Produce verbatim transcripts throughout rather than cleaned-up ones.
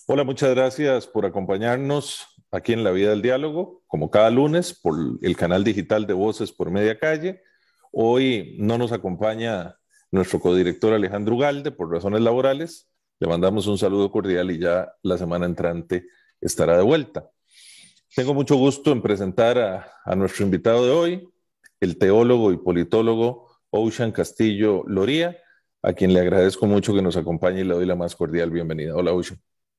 Hola, muchas gracias por acompañarnos aquí en La Vida del Diálogo, como cada lunes, por el canal digital de Voces por Media Calle. Hoy no nos acompaña nuestro codirector Alejandro Ugalde por razones laborales. Le mandamos un saludo cordial y ya la semana entrante estará de vuelta. Tengo mucho gusto en presentar a, a nuestro invitado de hoy, el teólogo y politólogo Ocean Castillo Loría, a quien le agradezco mucho que nos acompañe y le doy la más cordial bienvenida. Hola, Ocean.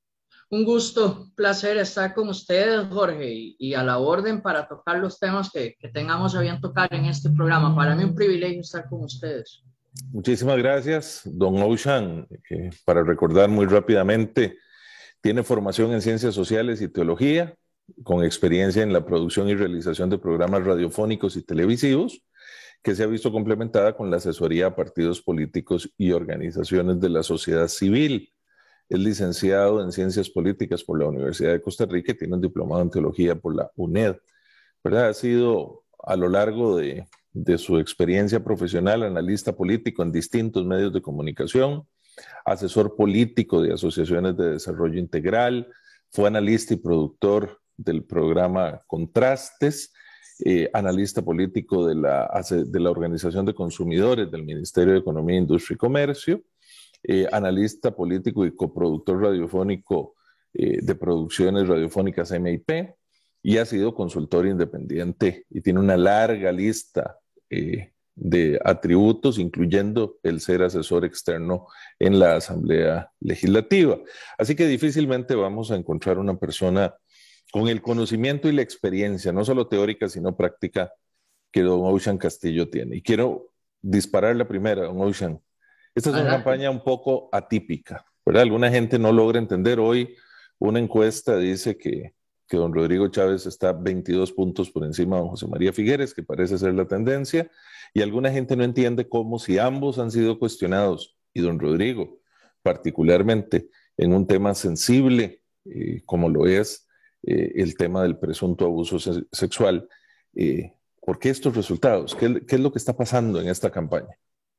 Un gusto, placer estar con ustedes, Jorge, y, y a la orden para tocar los temas que, que tengamos a bien tocar en este programa. Para mí un privilegio estar con ustedes. Muchísimas gracias, don Ocean. Eh, para recordar muy rápidamente, tiene formación en ciencias sociales y teología, con experiencia en la producción y realización de programas radiofónicos y televisivos, que se ha visto complementada con la asesoría a partidos políticos y organizaciones de la sociedad civil. Es licenciado en Ciencias Políticas por la Universidad de Costa Rica y tiene un diplomado en Teología por la UNED. ¿Verdad? Ha sido a lo largo de, de su experiencia profesional analista político en distintos medios de comunicación, asesor político de asociaciones de desarrollo integral, fue analista y productor del programa Contrastes, eh, analista político de la, de la Organización de Consumidores del Ministerio de Economía, Industria y Comercio, eh, analista político y coproductor radiofónico eh, de producciones radiofónicas M I P, y ha sido consultor independiente y tiene una larga lista eh, de atributos, incluyendo el ser asesor externo en la Asamblea Legislativa. Así que difícilmente vamos a encontrar una persona con el conocimiento y la experiencia, no solo teórica, sino práctica, que don Ocean Castillo tiene. Y quiero disparar la primera, don Ocean. Esta es una Adelante. campaña un poco atípica, ¿verdad? Alguna gente no logra entender. Hoy una encuesta dice que, que don Rodrigo Chávez está veintidós puntos por encima de don José María Figueres, que parece ser la tendencia, y alguna gente no entiende cómo, si ambos han sido cuestionados, y don Rodrigo particularmente en un tema sensible eh, como lo es eh, el tema del presunto abuso se sexual, eh, ¿por qué estos resultados? ¿Qué, ¿Qué es lo que está pasando en esta campaña?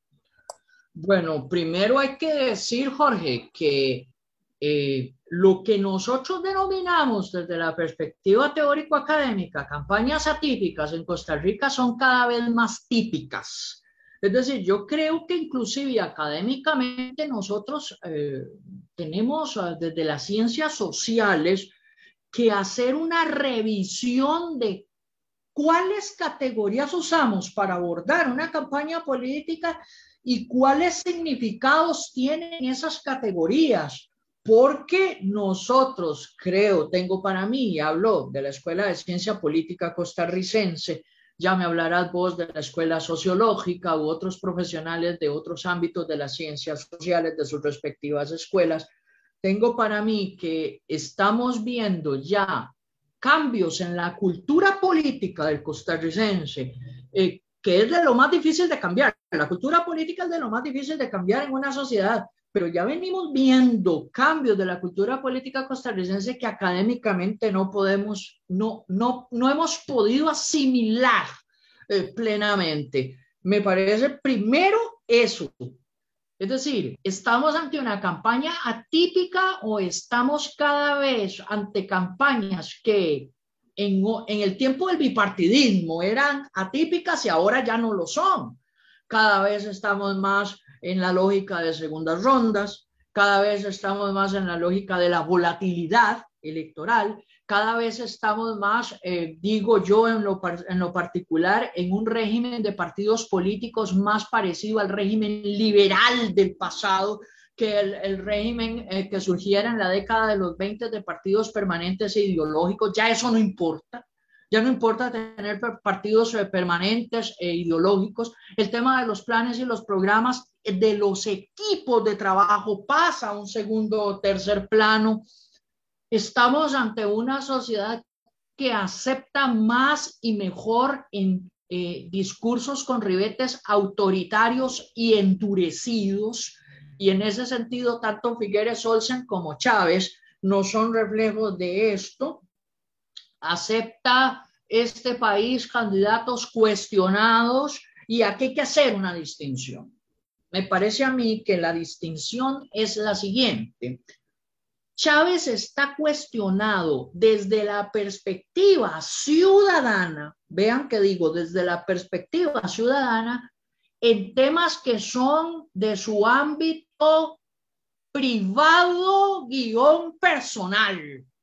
Bueno, primero hay que decir, Jorge, que eh, lo que nosotros denominamos desde la perspectiva teórico-académica campañas atípicas en Costa Rica son cada vez más típicas. Es decir, yo creo que inclusive académicamente nosotros eh, tenemos uh, desde las ciencias sociales que hacer una revisión de cuáles categorías usamos para abordar una campaña política y cuáles significados tienen esas categorías. Porque nosotros, creo, tengo para mí, y hablo de la Escuela de Ciencia Política costarricense, ya me hablarás vos de la Escuela Sociológica u otros profesionales de otros ámbitos de las ciencias sociales de sus respectivas escuelas, tengo para mí que estamos viendo ya cambios en la cultura política del costarricense, eh, que es de lo más difícil de cambiar. La cultura política es de lo más difícil de cambiar en una sociedad, pero ya venimos viendo cambios de la cultura política costarricense que académicamente no podemos, no, no, no hemos podido asimilar eh, plenamente. Me parece primero eso. Es decir, ¿estamos ante una campaña atípica o estamos cada vez ante campañas que en, en, el tiempo del bipartidismo eran atípicas y ahora ya no lo son? Cada vez estamos más en la lógica de segundas rondas, cada vez estamos más en la lógica de la volatilidad electoral, cada vez estamos más, eh, digo yo en lo, en lo particular, en un régimen de partidos políticos más parecido al régimen liberal del pasado que el, el régimen eh, que surgiera en la década de los veinte de partidos permanentes e ideológicos. Ya eso no importa. Ya no importa tener partidos permanentes e ideológicos. El tema de los planes y los programas de los equipos de trabajo pasa a un segundo o tercer plano. Estamos ante una sociedad que acepta más y mejor en eh, discursos con ribetes autoritarios y endurecidos. Y en ese sentido, tanto Figueres Olsen como Chávez no son reflejos de esto. Acepta este país candidatos cuestionados y aquí hay que hacer una distinción. Me parece a mí que la distinción es la siguiente. Chávez está cuestionado desde la perspectiva ciudadana, vean que digo, desde la perspectiva ciudadana, en temas que son de su ámbito privado guión personal.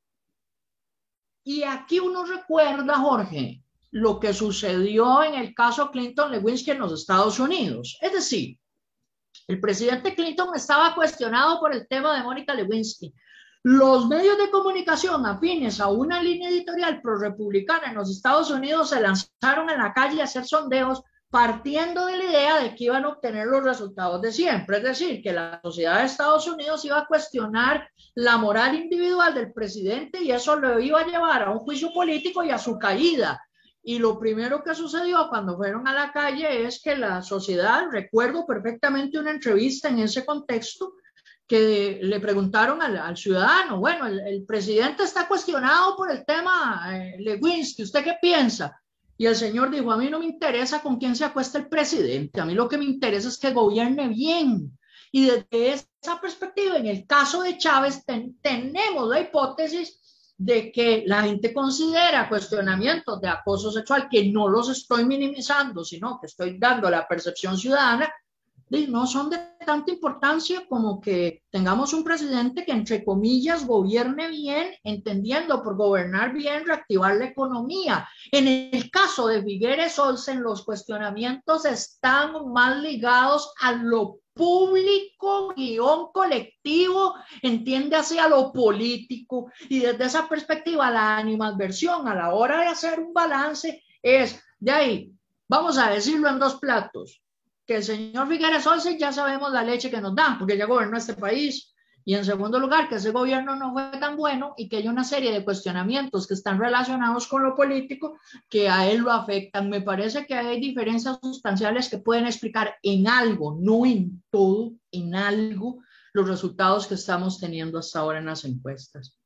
Y aquí uno recuerda, Jorge, lo que sucedió en el caso Clinton-Lewinsky en los Estados Unidos. Es decir, el presidente Clinton estaba cuestionado por el tema de Mónica Lewinsky. Los medios de comunicación afines a una línea editorial pro-republicana en los Estados Unidos se lanzaron en la calle a hacer sondeos partiendo de la idea de que iban a obtener los resultados de siempre, es decir, que la sociedad de Estados Unidos iba a cuestionar la moral individual del presidente y eso lo iba a llevar a un juicio político y a su caída. Y lo primero que sucedió cuando fueron a la calle es que la sociedad, recuerdo perfectamente una entrevista en ese contexto, que le preguntaron al, al ciudadano, bueno, el, el presidente está cuestionado por el tema eh, Lewinsky, ¿usted qué piensa? Y el señor dijo, a mí no me interesa con quién se acuesta el presidente, a mí lo que me interesa es que gobierne bien. Y desde esa perspectiva, en el caso de Chávez, ten, tenemos la hipótesis de que la gente considera cuestionamientos de acoso sexual, que no los estoy minimizando, sino que estoy dando la percepción ciudadana, no son de tanta importancia como que tengamos un presidente que, entre comillas, gobierne bien, entendiendo por gobernar bien, reactivar la economía. En el caso de Figueres Olsen, los cuestionamientos están más ligados a lo público, guión colectivo, entiéndase a lo político, y desde esa perspectiva la animadversión a la hora de hacer un balance es, de ahí, vamos a decirlo en dos platos, que el señor Figueres Olsen ya sabemos la leche que nos dan, porque ya gobernó este país, y en segundo lugar, que ese gobierno no fue tan bueno y que hay una serie de cuestionamientos que están relacionados con lo político que a él lo afectan. Me parece que hay diferencias sustanciales que pueden explicar en algo, no en todo, en algo, los resultados que estamos teniendo hasta ahora en las encuestas.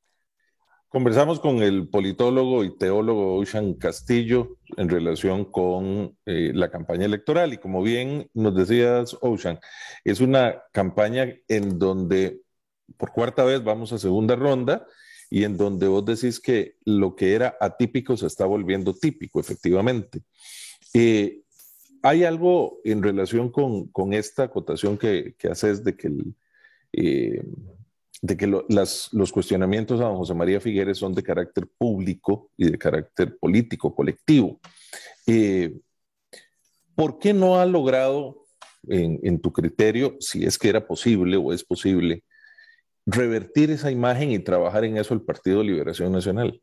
Conversamos con el politólogo y teólogo Ocean Castillo en relación con eh, la campaña electoral y como bien nos decías, Ocean, es una campaña en donde por cuarta vez vamos a segunda ronda y en donde vos decís que lo que era atípico se está volviendo típico, efectivamente. Eh, ¿Hay algo en relación con, con esta acotación que, que haces de que el... Eh, de que lo, las, los cuestionamientos a don José María Figueres son de carácter público y de carácter político, colectivo? Eh, ¿Por qué no ha logrado, en, en tu criterio, si es que era posible o es posible, revertir esa imagen y trabajar en eso el Partido de Liberación Nacional?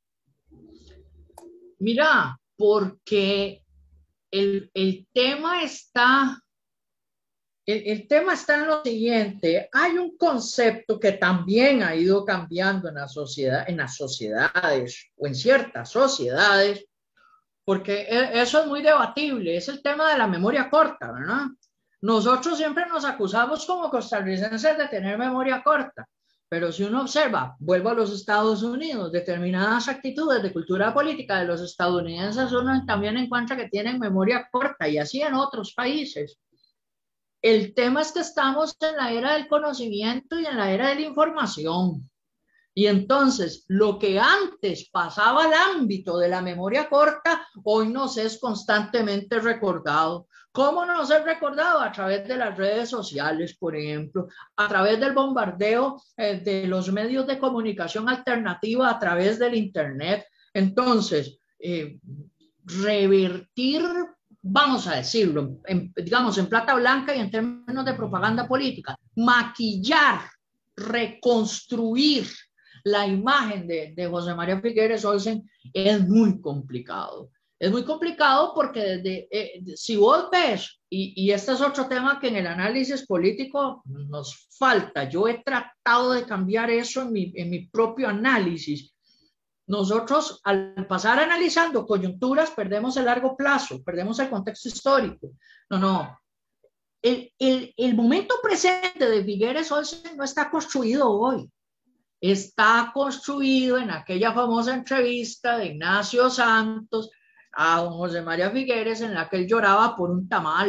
Mira, porque el, el tema está... El, el tema está en lo siguiente, hay un concepto que también ha ido cambiando en la sociedad, en las sociedades o en ciertas sociedades, porque eso es muy debatible, es el tema de la memoria corta, ¿verdad? Nosotros siempre nos acusamos como costarricenses de tener memoria corta, pero si uno observa, vuelvo a los Estados Unidos, determinadas actitudes de cultura política de los estadounidenses, uno también encuentra que tienen memoria corta y así en otros países. El tema es que estamos en la era del conocimiento y en la era de la información. Y entonces, lo que antes pasaba al ámbito de la memoria corta, hoy nos es constantemente recordado. ¿Cómo nos es recordado? A través de las redes sociales, por ejemplo, a través del bombardeo eh, de los medios de comunicación alternativa a través del Internet. Entonces, eh, revertir, vamos a decirlo, en, digamos en plata blanca y en términos de propaganda política, maquillar, reconstruir la imagen de, de José María Figueres Olsen es muy complicado. Es muy complicado porque desde, eh, si vos ves, y, y este es otro tema que en el análisis político nos falta, yo he tratado de cambiar eso en mi, en mi propio análisis. Nosotros, al pasar analizando coyunturas, perdemos el largo plazo, perdemos el contexto histórico. No, no. El, el, el momento presente de Figueres Olsen no está construido hoy. Está construido en aquella famosa entrevista de Ignacio Santos a don José María Figueres en la que él lloraba por un tamal.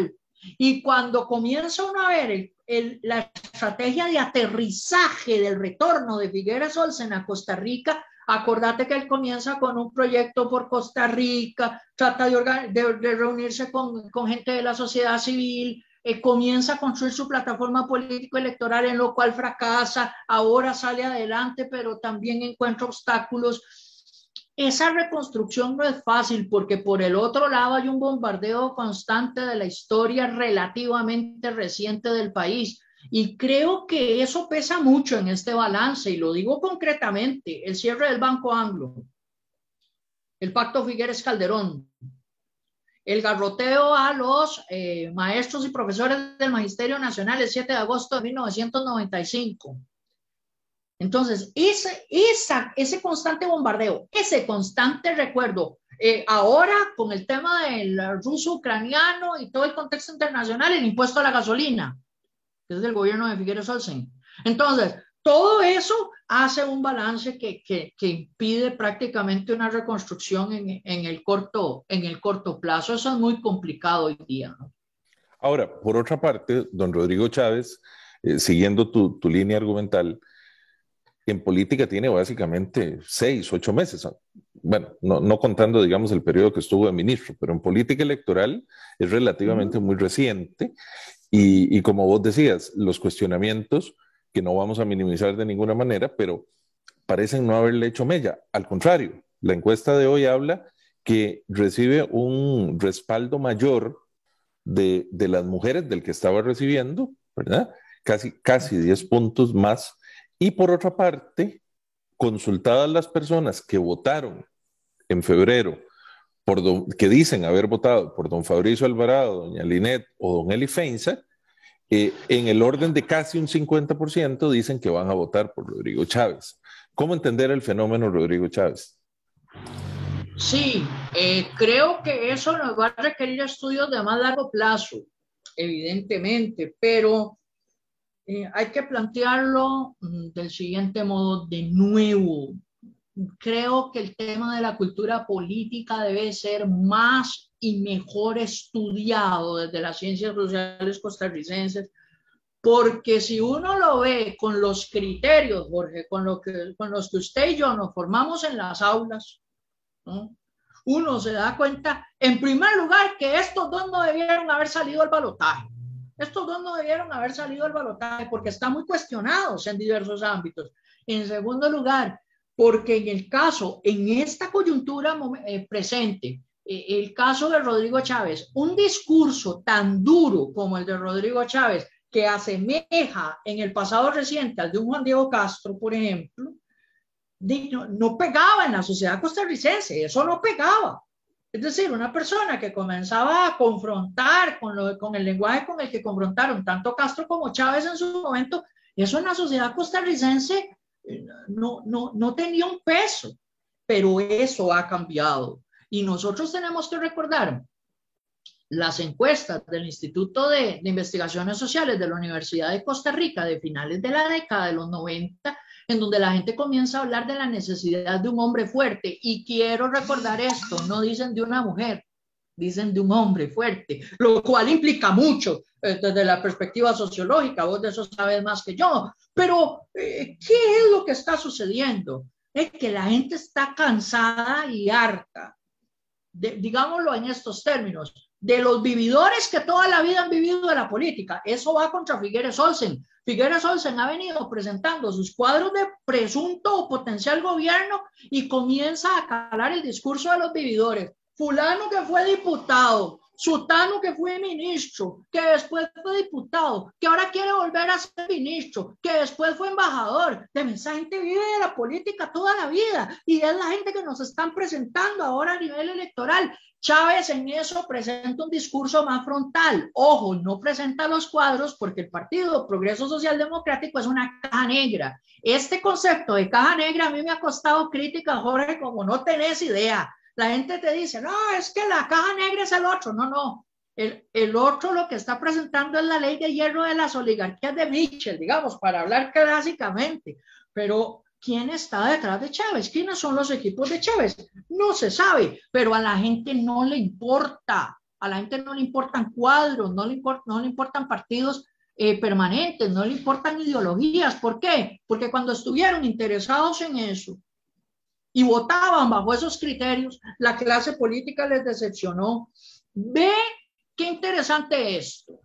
Y cuando comienza uno a ver el, el, la estrategia de aterrizaje del retorno de Figueres Olsen a Costa Rica, acordate que él comienza con un proyecto por Costa Rica, trata de, de, de reunirse con, con gente de la sociedad civil, eh, comienza a construir su plataforma político-electoral, en lo cual fracasa, ahora sale adelante, pero también encuentra obstáculos. Esa reconstrucción no es fácil porque por el otro lado hay un bombardeo constante de la historia relativamente reciente del país y creo que eso pesa mucho en este balance y lo digo concretamente, el cierre del Banco Anglo, el Pacto Figueres-Calderón, el garroteo a los eh, maestros y profesores del Magisterio Nacional el siete de agosto de mil novecientos noventa y cinco. Entonces, ese, esa, ese constante bombardeo, ese constante recuerdo, eh, ahora con el tema del ruso-ucraniano y todo el contexto internacional, el impuesto a la gasolina, que es del gobierno de Figueres Olsen. Entonces, todo eso hace un balance que, que, que impide prácticamente una reconstrucción en, en, el corto, en el corto plazo. Eso es muy complicado hoy día, ¿no? Ahora, por otra parte, don Rodrigo Chávez, eh, siguiendo tu, tu línea argumental, en política tiene básicamente seis, ocho meses. Bueno, no, no contando, digamos, el periodo que estuvo de ministro, pero en política electoral es relativamente uh-huh. muy reciente. Y, y como vos decías, los cuestionamientos, que no vamos a minimizar de ninguna manera, pero parecen no haberle hecho mella. Al contrario, la encuesta de hoy habla que recibe un respaldo mayor de, de las mujeres del que estaba recibiendo, ¿verdad? Casi, casi diez puntos más. Y por otra parte, consultadas las personas que votaron en febrero, por don, que dicen haber votado por don Fabricio Alvarado, doña Linet o don Eli Feinza, eh, en el orden de casi un cincuenta por ciento dicen que van a votar por Rodrigo Chávez. ¿Cómo entender el fenómeno Rodrigo Chávez? Sí, eh, creo que eso nos va a requerir estudios de más largo plazo, evidentemente, pero Eh, hay que plantearlo del siguiente modo de nuevo. Creo que el tema de la cultura política debe ser más y mejor estudiado desde las ciencias sociales costarricenses, porque si uno lo ve con los criterios, Jorge, con, lo que, con los que usted y yo nos formamos en las aulas, ¿no? Uno se da cuenta, en primer lugar, que estos dos no debieron haber salido al balotaje. Estos dos no debieron haber salido al balotaje porque están muy cuestionados en diversos ámbitos. En segundo lugar, porque en el caso, en esta coyuntura eh, presente, eh, el caso de Rodrigo Chávez, un discurso tan duro como el de Rodrigo Chávez, que asemeja en el pasado reciente al de un Juan Diego Castro, por ejemplo, no, no pegaba en la sociedad costarricense, eso no pegaba. Es decir, una persona que comenzaba a confrontar con, lo, con el lenguaje con el que confrontaron tanto Castro como Chávez en su momento, eso en la sociedad costarricense no, no, no tenía un peso, pero eso ha cambiado. Y nosotros tenemos que recordar las encuestas del Instituto de, de Investigaciones Sociales de la Universidad de Costa Rica de finales de la década de los noventa, en donde la gente comienza a hablar de la necesidad de un hombre fuerte. Y quiero recordar esto, no dicen de una mujer, dicen de un hombre fuerte, lo cual implica mucho eh, desde la perspectiva sociológica, vos de eso sabes más que yo. Pero, eh, ¿qué es lo que está sucediendo? Es que la gente está cansada y harta, de, digámoslo en estos términos, de los vividores que toda la vida han vivido de la política. Eso va contra Figueres Olsen. Figueres Olsen ha venido presentando sus cuadros de presunto o potencial gobierno y comienza a calar el discurso de los vividores. Fulano que fue diputado, sutano que fue ministro, que después fue diputado, que ahora quiere volver a ser ministro, que después fue embajador. Esa gente vive de la política toda la vida y es la gente que nos están presentando ahora a nivel electoral. Chávez en eso presenta un discurso más frontal. Ojo, no presenta los cuadros porque el Partido Progreso Social Democrático es una caja negra. Este concepto de caja negra a mí me ha costado crítica, Jorge, como no tenés idea. La gente te dice, no, es que la caja negra es el otro. No, no. El, el otro lo que está presentando es la ley de hierro de las oligarquías de Mitchell, digamos, para hablar clásicamente. Pero ¿quién está detrás de Chávez? ¿Quiénes son los equipos de Chávez? No se sabe, pero a la gente no le importa. a la gente no le importan cuadros, no le, import, no le importan partidos eh, permanentes, no le importan ideologías. ¿Por qué? Porque cuando estuvieron interesados en eso y votaban bajo esos criterios, la clase política les decepcionó. Ve qué interesante esto.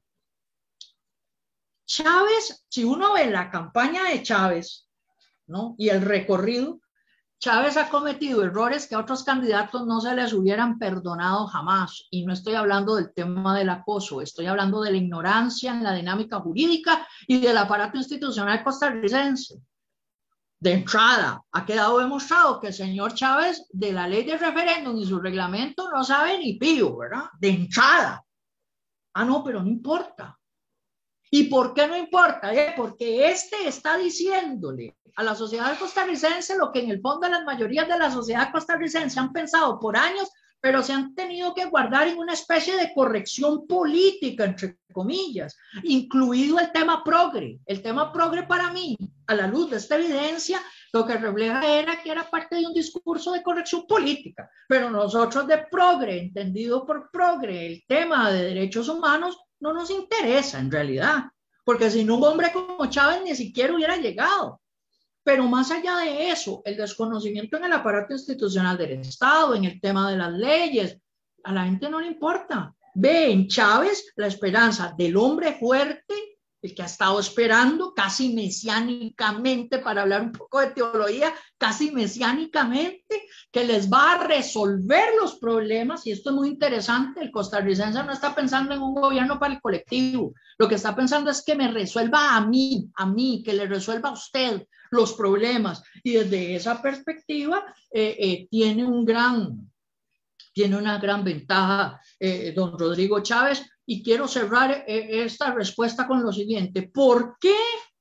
Chávez, si uno ve la campaña de Chávez, ¿no?, y el recorrido, Chávez ha cometido errores que a otros candidatos no se les hubieran perdonado jamás. Y no estoy hablando del tema del acoso, estoy hablando de la ignorancia en la dinámica jurídica y del aparato institucional costarricense. De entrada, ha quedado demostrado que el señor Chávez de la ley de referéndum y su reglamento no sabe ni pío, ¿verdad? De entrada. Ah, no, pero no importa. ¿Y por qué no importa? Eh, porque este está diciéndole a la sociedad costarricense lo que en el fondo las mayorías de la sociedad costarricense han pensado por años, pero se han tenido que guardar en una especie de corrección política, entre comillas, incluido el tema progre. El tema progre para mí, a la luz de esta evidencia, lo que refleja era que era parte de un discurso de corrección política, pero nosotros de progre, entendido por progre, el tema de derechos humanos, no nos interesa en realidad, porque si no un hombre como Chávez ni siquiera hubiera llegado. Pero más allá de eso, el desconocimiento en el aparato institucional del Estado, en el tema de las leyes, a la gente no le importa. Ve en Chávez la esperanza del hombre fuerte, el que ha estado esperando casi mesiánicamente, para hablar un poco de teología, casi mesiánicamente, que les va a resolver los problemas. Y esto es muy interesante, el costarricense no está pensando en un gobierno para el colectivo, lo que está pensando es que me resuelva a mí, a mí, que le resuelva a usted los problemas. Y desde esa perspectiva eh, eh, tiene un gran, tiene una gran ventaja eh, don Rodrigo Chávez. Y quiero cerrar eh, esta respuesta con lo siguiente. ¿Por qué?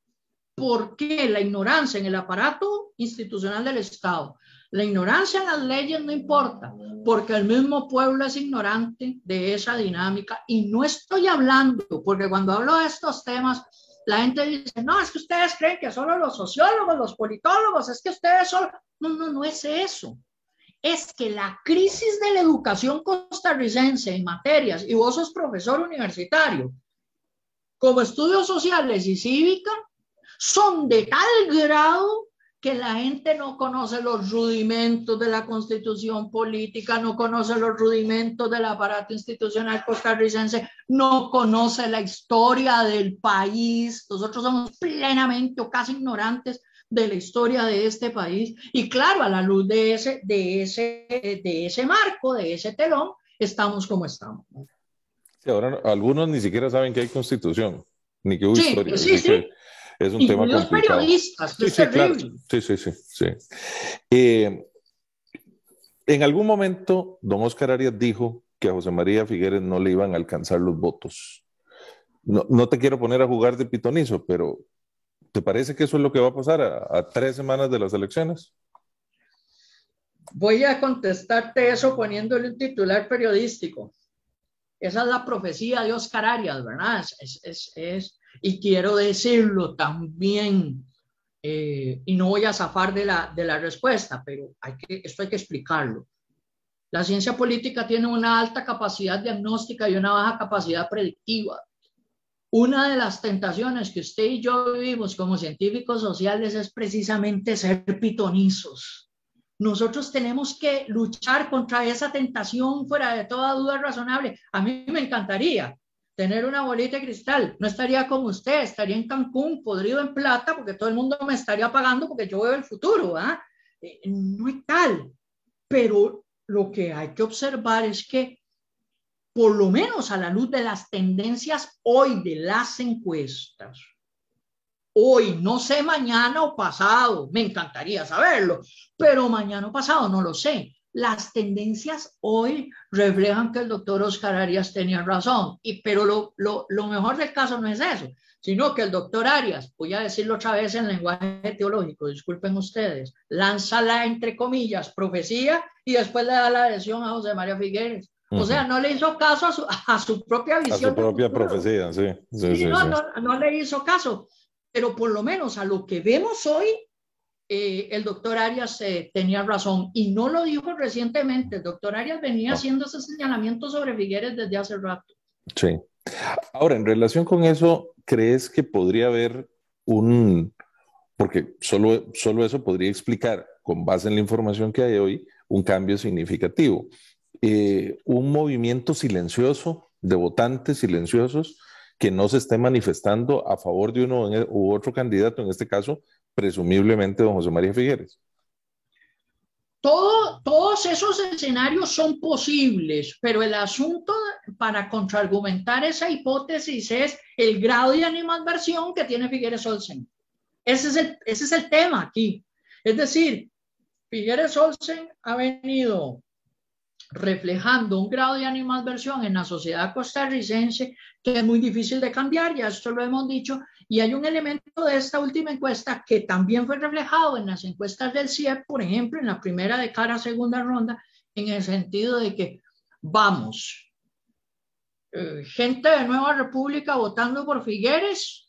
¿Por qué la ignorancia en el aparato institucional del Estado? La ignorancia en las leyes no importa, porque el mismo pueblo es ignorante de esa dinámica. Y no estoy hablando, porque cuando hablo de estos temas, la gente dice, no, es que ustedes creen que solo los sociólogos, los politólogos, es que ustedes solo... No, no, no es eso. Es que la crisis de la educación costarricense en materias, y vos sos profesor universitario, como estudios sociales y cívica, son de tal grado que la gente no conoce los rudimentos de la constitución política, no conoce los rudimentos del aparato institucional costarricense, no conoce la historia del país. Nosotros somos plenamente o casi ignorantes de la historia de este país. Y claro, a la luz de ese, de ese, de ese marco, de ese telón, estamos como estamos. Sí, ahora algunos ni siquiera saben que hay constitución, ni que hubo sí, historia. Sí, sí, sí. Es un y tema los complicado. Periodistas, sí, es sí, terrible. claro. Sí, sí, sí. sí. Eh, en algún momento, don Oscar Arias dijo que a José María Figueres no le iban a alcanzar los votos. No, no te quiero poner a jugar de pitonizo, pero ¿te parece que eso es lo que va a pasar a, a tres semanas de las elecciones? Voy a contestarte eso poniéndole un titular periodístico. Esa es la profecía de Oscar Arias, ¿verdad? Es, es, es, y quiero decirlo también, eh, y no voy a zafar de la, de la respuesta, pero hay que, esto hay que explicarlo. La ciencia política tiene una alta capacidad diagnóstica y una baja capacidad predictiva. Una de las tentaciones que usted y yo vivimos como científicos sociales es precisamente ser pitonizos. Nosotros tenemos que luchar contra esa tentación fuera de toda duda razonable. A mí me encantaría tener una bolita de cristal. No estaría como usted, estaría en Cancún, podrido en plata, porque todo el mundo me estaría pagando porque yo veo el futuro. ¿eh? Eh, no es tal. Pero lo que hay que observar es que, por lo menos a la luz de las tendencias hoy de las encuestas, hoy, no sé mañana o pasado, me encantaría saberlo, pero mañana o pasado no lo sé. Las tendencias hoy reflejan que el doctor Oscar Arias tenía razón, y, pero lo, lo, lo mejor del caso no es eso, sino que el doctor Arias, voy a decirlo otra vez en lenguaje teológico, disculpen ustedes, lanza la, entre comillas, profecía y después le da la adhesión a José María Figueres. O sea, no le hizo caso a su, a su propia visión. A su propia profecía, sí. sí, sí, sí, no, sí. no, no le hizo caso. Pero por lo menos a lo que vemos hoy, eh, el doctor Arias eh, tenía razón, y no lo dijo recientemente. El doctor Arias venía No. haciendo ese señalamiento sobre Figueres desde hace rato. Sí. Ahora, en relación con eso, ¿crees que podría haber un, porque solo, solo eso podría explicar, con base en la información que hay hoy, un cambio significativo? Eh, un movimiento silencioso de votantes silenciosos que no se esté manifestando a favor de uno u otro candidato, en este caso, presumiblemente don José María Figueres. Todo, todos esos escenarios son posibles, pero el asunto para contraargumentar esa hipótesis es el grado de animadversión que tiene Figueres Olsen. Ese es el, ese es el tema aquí. Es decir, Figueres Olsen ha venido reflejando un grado de animadversión en la sociedad costarricense que es muy difícil de cambiar, ya esto lo hemos dicho, y hay un elemento de esta última encuesta que también fue reflejado en las encuestas del C I E P, por ejemplo, en la primera de cara a segunda ronda, en el sentido de que vamos, eh, gente de Nueva República votando por Figueres,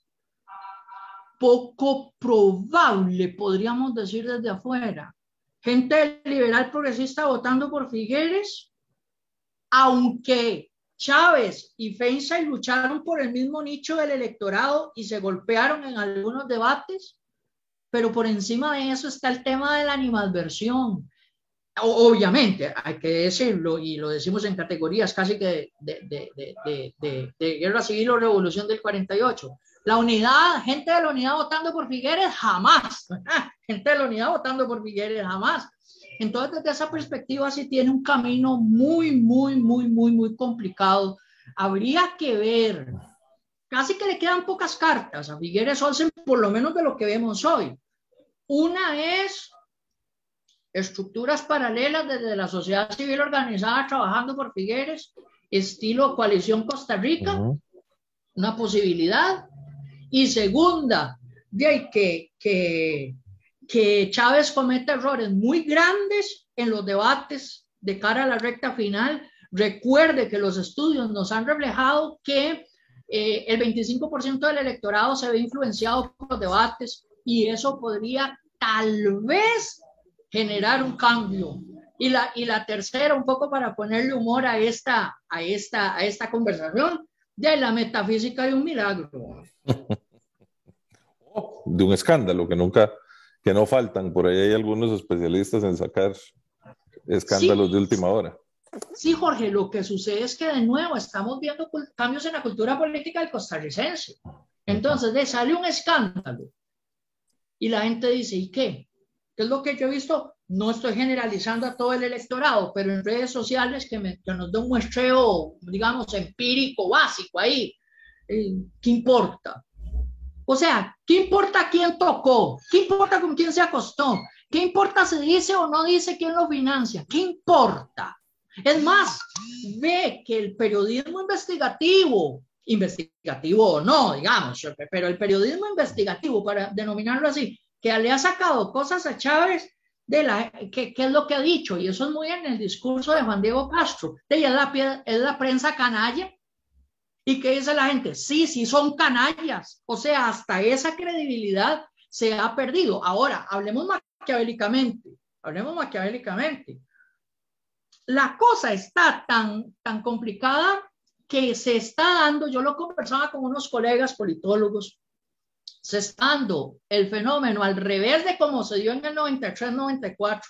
poco probable, podríamos decir desde afuera. Gente liberal progresista votando por Figueres, aunque Chávez y Feinstein lucharon por el mismo nicho del electorado y se golpearon en algunos debates, pero por encima de eso está el tema de la animadversión. Obviamente, hay que decirlo, y lo decimos en categorías casi que de, de, de, de, de, de guerra civil o revolución del cuarenta y ocho. La unidad, gente de la unidad votando por Figueres, jamás. Gente de la unidad votando por Figueres, jamás. Entonces, desde esa perspectiva, sí tiene un camino muy, muy, muy, muy, muy complicado. Habría que ver, casi que le quedan pocas cartas a Figueres Olsen, por lo menos de lo que vemos hoy. Una es estructuras paralelas desde la sociedad civil organizada trabajando por Figueres, estilo Coalición Costa Rica, uh-huh. Una posibilidad. Y segunda, de que, que, que Chávez cometa errores muy grandes en los debates de cara a la recta final. Recuerde que los estudios nos han reflejado que eh, el veinticinco por ciento del electorado se ve influenciado por los debates, y eso podría tal vez generar un cambio. Y la, y la tercera, un poco para ponerle humor a esta, a esta, a esta conversación, de la metafísica de un milagro. De un escándalo que nunca, que no faltan. Por ahí hay algunos especialistas en sacar escándalos sí, de última hora. Sí, Jorge, lo que sucede es que de nuevo estamos viendo cambios en la cultura política del costarricense. Entonces, de, sale un escándalo y la gente dice, ¿y qué? ¿Qué es lo que yo he visto? No estoy generalizando a todo el electorado, pero en redes sociales que, me, que nos da un muestreo, digamos, empírico, básico ahí. Eh, ¿Qué importa? O sea, ¿qué importa quién tocó? ¿Qué importa con quién se acostó? ¿Qué importa si dice o no dice quién lo financia? ¿Qué importa? Es más, ve que el periodismo investigativo, investigativo o no, digamos, pero el periodismo investigativo, para denominarlo así, que le ha sacado cosas a Chávez, de la, que, que es lo que ha dicho, y eso es muy en el discurso de Juan Diego Castro, de ella es la, es la prensa canalla. ¿Y qué dice la gente? Sí, sí son canallas. O sea, hasta esa credibilidad se ha perdido. Ahora, hablemos maquiavélicamente. Hablemos maquiavélicamente. La cosa está tan, tan complicada que se está dando, yo lo conversaba con unos colegas politólogos, se está dando el fenómeno al revés de como se dio en el noventa y tres noventa y cuatro.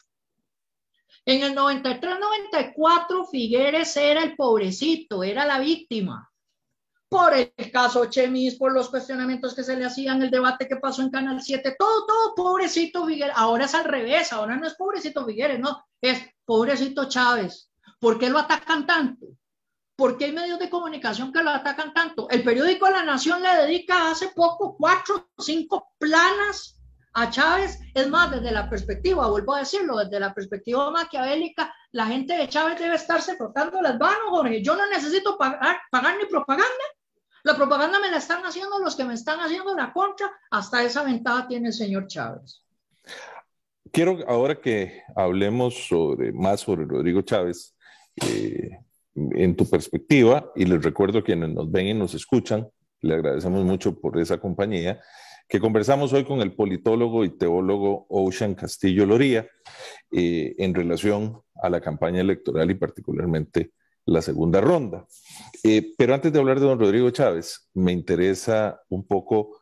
En el noventa y tres noventa y cuatro, Figueres era el pobrecito, era la víctima. Por el caso Chemis, por los cuestionamientos que se le hacían, el debate que pasó en Canal siete, todo, todo, pobrecito Figueres. Ahora es al revés, ahora no es pobrecito Figueres, no, es pobrecito Chávez. ¿Por qué lo atacan tanto? ¿Por qué hay medios de comunicación que lo atacan tanto? El periódico La Nación le dedica hace poco cuatro o cinco planas a Chávez. Es más, desde la perspectiva, vuelvo a decirlo, desde la perspectiva maquiavélica, la gente de Chávez debe estarse frotando las manos, Jorge. Yo no necesito pagar, pagar ni propaganda. La propaganda me la están haciendo los que me están haciendo la contra. Hasta esa ventaja tiene el señor Chávez. Quiero ahora que hablemos sobre, más sobre Rodrigo Chávez, eh, en tu perspectiva, y les recuerdo a quienes nos ven y nos escuchan, le agradecemos mucho por esa compañía, que conversamos hoy con el politólogo y teólogo Ocean Castillo Loría eh, en relación a la campaña electoral y particularmente la segunda ronda. Eh, pero antes de hablar de don Rodrigo Chávez, me interesa un poco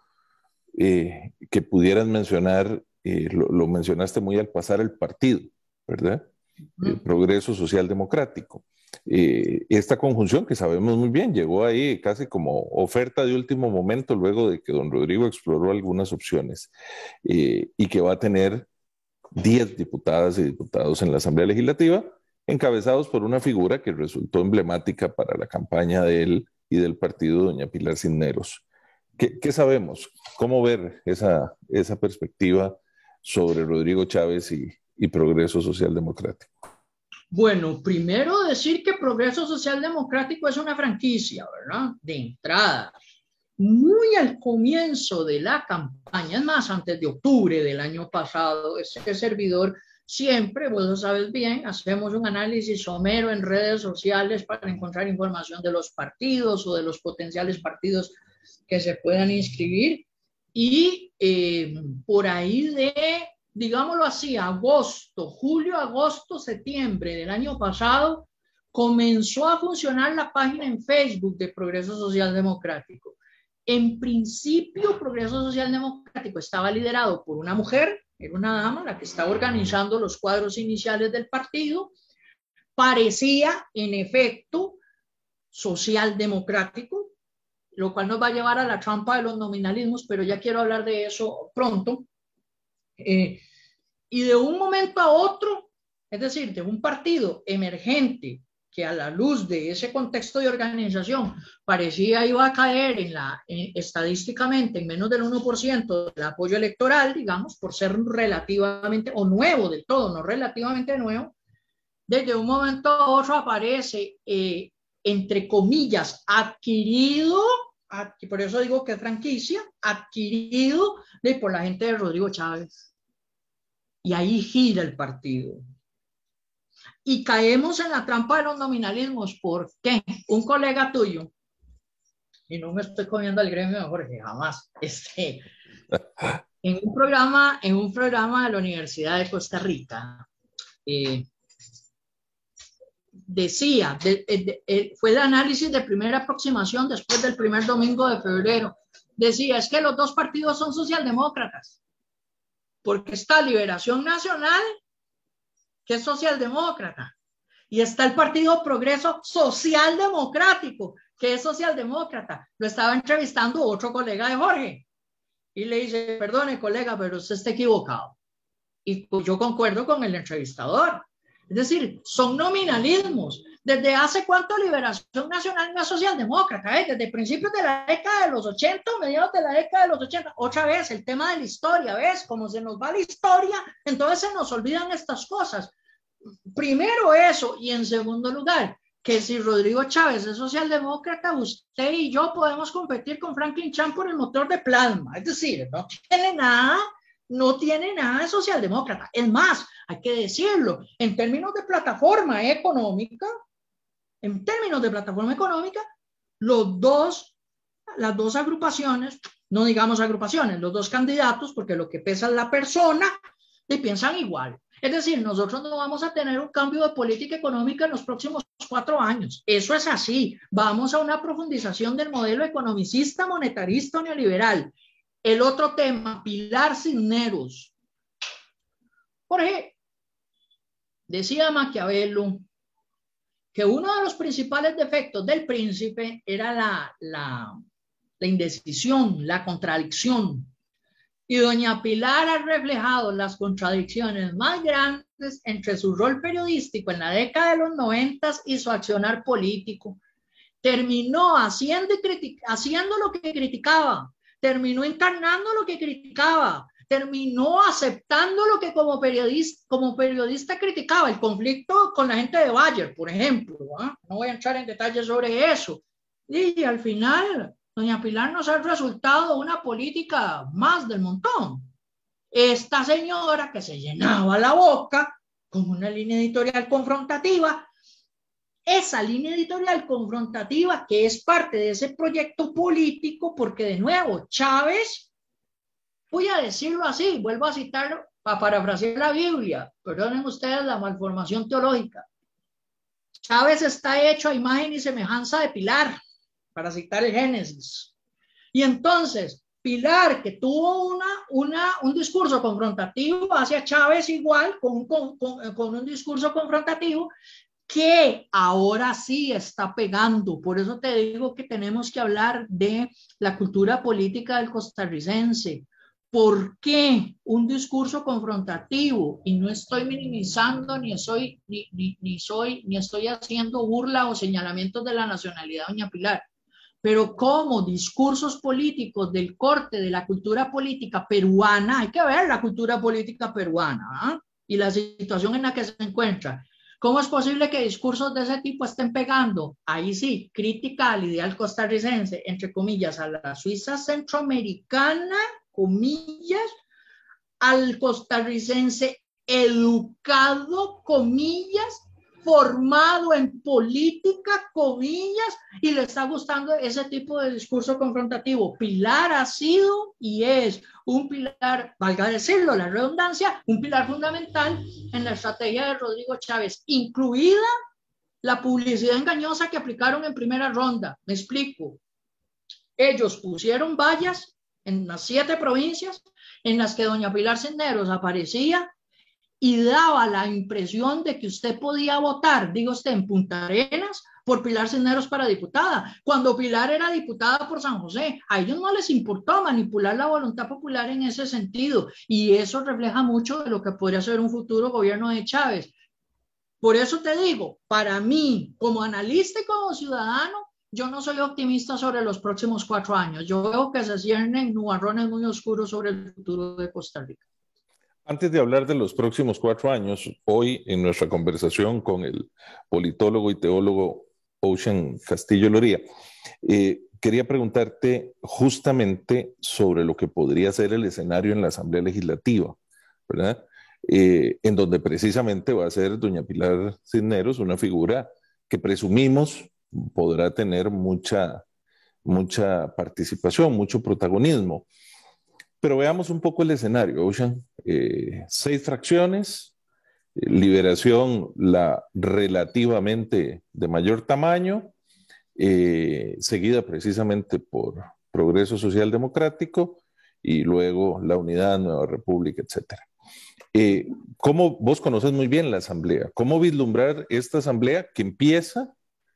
eh, que pudieras mencionar, eh, lo, lo mencionaste muy al pasar, el partido, ¿verdad? El Progreso Social Democrático. Eh, esta conjunción que sabemos muy bien llegó ahí casi como oferta de último momento luego de que don Rodrigo exploró algunas opciones eh, y que va a tener diez diputadas y diputados en la Asamblea Legislativa, encabezados por una figura que resultó emblemática para la campaña de él y del partido, doña Pilar Cisneros. ¿Qué, qué sabemos? ¿Cómo ver esa, esa perspectiva sobre Rodrigo Chávez y, y Progreso Social Democrático? Bueno, primero decir que Progreso Social Democrático es una franquicia, ¿verdad? De entrada. Muy al comienzo de la campaña, es más, antes de octubre del año pasado, este servidor siempre, vos lo sabes bien, hacemos un análisis somero en redes sociales para encontrar información de los partidos o de los potenciales partidos que se puedan inscribir. Y eh, por ahí de, digámoslo así, agosto, julio, agosto, septiembre del año pasado, comenzó a funcionar la página en Facebook de Progreso Social Democrático. En principio, Progreso Social Democrático estaba liderado por una mujer, era una dama la que estaba organizando los cuadros iniciales del partido. Parecía, en efecto, socialdemocrático, lo cual nos va a llevar a la trampa de los nominalismos, pero ya quiero hablar de eso pronto. Eh, y de un momento a otro, es decir, de un partido emergente que a la luz de ese contexto de organización parecía iba a caer en la, en, estadísticamente en menos del uno por ciento del apoyo electoral, digamos, por ser relativamente, o nuevo del todo, no relativamente nuevo, desde un momento a otro aparece, eh, entre comillas, adquirido, ad, por eso digo que es franquicia, adquirido de, por la gente de Rodrigo Chávez. Y ahí gira el partido. Y caemos en la trampa de los nominalismos porque un colega tuyo, y no me estoy comiendo el gremio de Jorge, jamás, este, en un programa, en un programa de la Universidad de Costa Rica, eh, decía, de, de, de, fue el análisis de primera aproximación después del primer domingo de febrero, decía, es que los dos partidos son socialdemócratas, porque está Liberación Nacional, que es socialdemócrata, y está el Partido Progreso Social Democrático, que es socialdemócrata. Lo estaba entrevistando otro colega de Jorge, y le dice, perdone colega, pero usted está equivocado. Y yo concuerdo con el entrevistador. Es decir, son nominalismos. ¿Desde hace cuánto Liberación Nacional no es socialdemócrata? ¿Eh? Desde principios de la década de los ochenta, mediados de la década de los ochenta. Otra vez, el tema de la historia, ¿ves? Como se nos va la historia, entonces se nos olvidan estas cosas. Primero eso, y en segundo lugar, que si Rodrigo Chávez es socialdemócrata, usted y yo podemos competir con Franklin Chan por el motor de plasma. Es decir, no tiene nada, no tiene nada de socialdemócrata. Es más, hay que decirlo, en términos de plataforma económica, en términos de plataforma económica, los dos, las dos agrupaciones, no digamos agrupaciones, los dos candidatos, porque lo que pesa es la persona, y piensan igual. Es decir, nosotros no vamos a tener un cambio de política económica en los próximos cuatro años. Eso es así. Vamos a una profundización del modelo economicista, monetarista, neoliberal. El otro tema, Pilar Cisneros. Jorge, decía Maquiavelo que uno de los principales defectos del príncipe era la, la, la indecisión, la contradicción. Y doña Pilar ha reflejado las contradicciones más grandes entre su rol periodístico en la década de los noventas y su accionar político. Terminó haciendo, y haciendo lo que criticaba, terminó encarnando lo que criticaba, terminó aceptando lo que como periodista, como periodista criticaba, el conflicto con la gente de Bayer, por ejemplo. ¿eh? No voy a entrar en detalles sobre eso. Y al final, doña Pilar nos ha resultado una política más del montón. Esta señora que se llenaba la boca con una línea editorial confrontativa, esa línea editorial confrontativa que es parte de ese proyecto político, porque de nuevo, Chávez voy a decirlo así, vuelvo a citarlo para parafrasear la Biblia, perdonen ustedes la malformación teológica. Chávez está hecho a imagen y semejanza de Pilar, para citar el Génesis. Y entonces, Pilar, que tuvo una, una, un discurso confrontativo hacia Chávez igual, con, con, con, con un discurso confrontativo, que ahora sí está pegando. Por eso te digo que tenemos que hablar de la cultura política del costarricense. ¿Por qué un discurso confrontativo? Y no estoy minimizando, ni soy, ni, ni, ni soy, ni estoy haciendo burla o señalamientos de la nacionalidad de doña Pilar. Pero como discursos políticos del corte de la cultura política peruana, hay que ver la cultura política peruana, ¿eh? Y la situación en la que se encuentra. ¿Cómo es posible que discursos de ese tipo estén pegando? Ahí sí, crítica al ideal costarricense, entre comillas, a la Suiza centroamericana, comillas, al costarricense educado, comillas, formado en política, comillas, y le está gustando ese tipo de discurso confrontativo. Pilar ha sido y es un pilar, valga decirlo, la redundancia, un pilar fundamental en la estrategia de Rodrigo Chávez, incluida la publicidad engañosa que aplicaron en primera ronda. Me explico. Ellos pusieron vallas en las siete provincias en las que doña Pilar Cisneros aparecía y daba la impresión de que usted podía votar, digo usted, en Punta Arenas por Pilar Cisneros para diputada, cuando Pilar era diputada por San José. A ellos no les importó manipular la voluntad popular en ese sentido, y eso refleja mucho de lo que podría ser un futuro gobierno de Chávez. Por eso te digo, para mí, como analista y como ciudadano, yo no soy optimista sobre los próximos cuatro años. Yo veo que se ciernen nubarrones muy oscuros sobre el futuro de Costa Rica. Antes de hablar de los próximos cuatro años, hoy en nuestra conversación con el politólogo y teólogo Ocean Castillo Loría, eh, quería preguntarte justamente sobre lo que podría ser el escenario en la Asamblea Legislativa, ¿verdad? Eh, en donde precisamente va a ser doña Pilar Cisneros una figura que presumimos podrá tener mucha, mucha participación, mucho protagonismo. Pero veamos un poco el escenario, Ocean. Eh, seis fracciones, eh, Liberación la relativamente de mayor tamaño, eh, seguida precisamente por Progreso Social Democrático y luego la Unidad, Nueva República, etcétera. Eh, ¿Cómo vos conoces muy bien la Asamblea? ¿Cómo vislumbrar esta Asamblea que empieza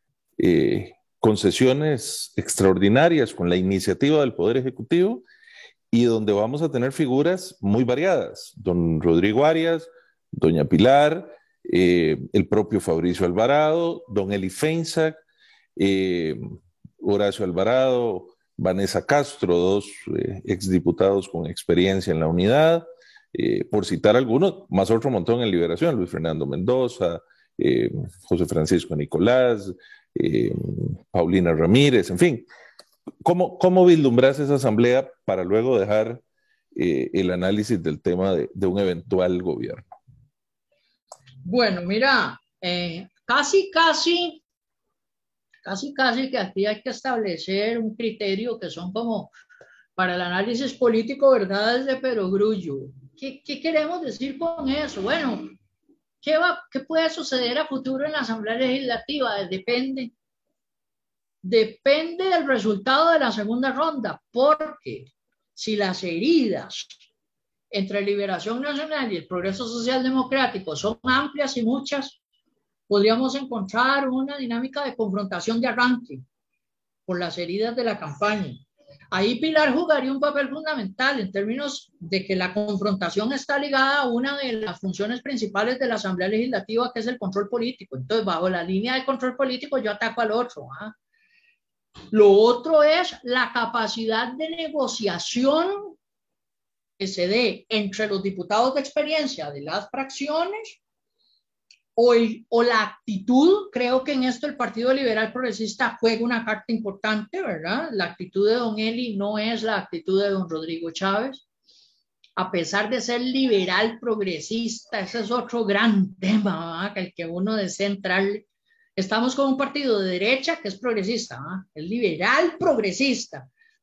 eh, con sesiones extraordinarias, con la iniciativa del Poder Ejecutivo, y donde vamos a tener figuras muy variadas? Don Rodrigo Arias, doña Pilar, eh, el propio Fabricio Alvarado, don Eli Feinsack, eh, Horacio Alvarado, Vanessa Castro, dos eh, exdiputados con experiencia en la unidad, eh, por citar algunos, más otro montón en Liberación, Luis Fernando Mendoza, eh, José Francisco Nicolás, eh, Paulina Ramírez, en fin. ¿Cómo, cómo vislumbras esa asamblea para luego dejar eh, el análisis del tema de, de un eventual gobierno? Bueno, mira, eh, casi, casi, casi, casi que aquí hay que establecer un criterio que son como para el análisis político, verdades de perogrullo. ¿Qué, qué queremos decir con eso? Bueno, ¿qué, va, ¿qué puede suceder a futuro en la Asamblea Legislativa? Depende. Depende del resultado de la segunda ronda, porque si las heridas entre Liberación Nacional y el Progreso Social Democrático son amplias y muchas, podríamos encontrar una dinámica de confrontación de arranque por las heridas de la campaña. Ahí Pilar jugaría un papel fundamental en términos de que la confrontación está ligada a una de las funciones principales de la Asamblea Legislativa, que es el control político. Entonces, bajo la línea del control político, yo ataco al otro, ¿ah? Lo otro es la capacidad de negociación que se dé entre los diputados de experiencia de las fracciones o, el, o la actitud. Creo que en esto el Partido Liberal Progresista juega una carta importante, ¿verdad? La actitud de don Eli no es la actitud de don Rodrigo Chávez. A pesar de ser liberal progresista, ese es otro gran tema, ¿verdad? Que el que uno desea entrarle. Estamos con un partido de derecha que es progresista, ¿eh? Es liberal progresista,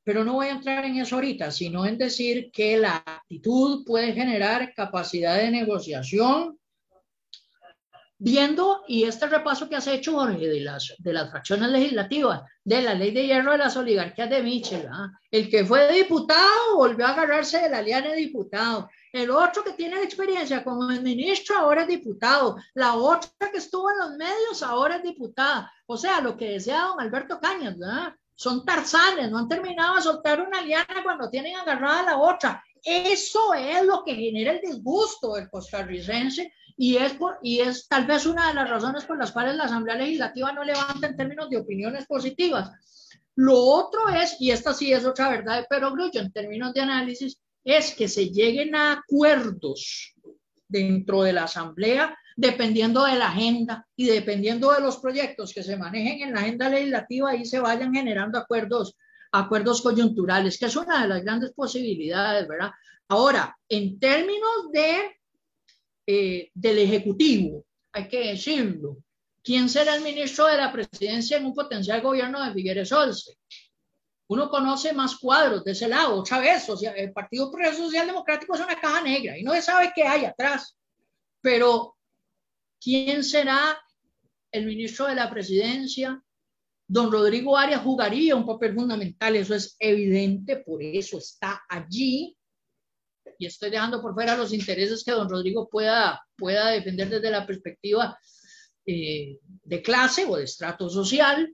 pero no voy a entrar en eso ahorita, sino en decir que la actitud puede generar capacidad de negociación, viendo, y este repaso que has hecho, Jorge, de las, de las fracciones legislativas, de la ley de hierro de las oligarquías de Mitchell, ¿ah? El que fue diputado volvió a agarrarse de la liana de diputado, el otro que tiene experiencia como ministro ahora es diputado, la otra que estuvo en los medios ahora es diputada, o sea, lo que decía don Alberto Cañas, ¿verdad? Son tarzanes, no han terminado de soltar una liana cuando tienen agarrada la otra. Eso es lo que genera el disgusto del costarricense y es, por, y es tal vez una de las razones por las cuales la Asamblea Legislativa no levanta en términos de opiniones positivas. Lo otro es, y esta sí es otra verdad de perogrullo en términos de análisis, es que se lleguen a acuerdos dentro de la Asamblea dependiendo de la agenda y dependiendo de los proyectos que se manejen en la agenda legislativa y se vayan generando acuerdos, acuerdos coyunturales, que es una de las grandes posibilidades, ¿verdad? Ahora, en términos de, eh, del Ejecutivo, hay que decirlo, ¿quién será el ministro de la Presidencia en un potencial gobierno de Figueres Olce? Uno conoce más cuadros de ese lado, otra vez, o sea, el Partido Progreso Social Democrático es una caja negra y no se sabe qué hay atrás, pero ¿quién será el ministro de la Presidencia? Don Rodrigo Arias jugaría un papel fundamental, eso es evidente, por eso está allí, y estoy dejando por fuera los intereses que don Rodrigo pueda, pueda defender desde la perspectiva eh, de clase o de estrato social.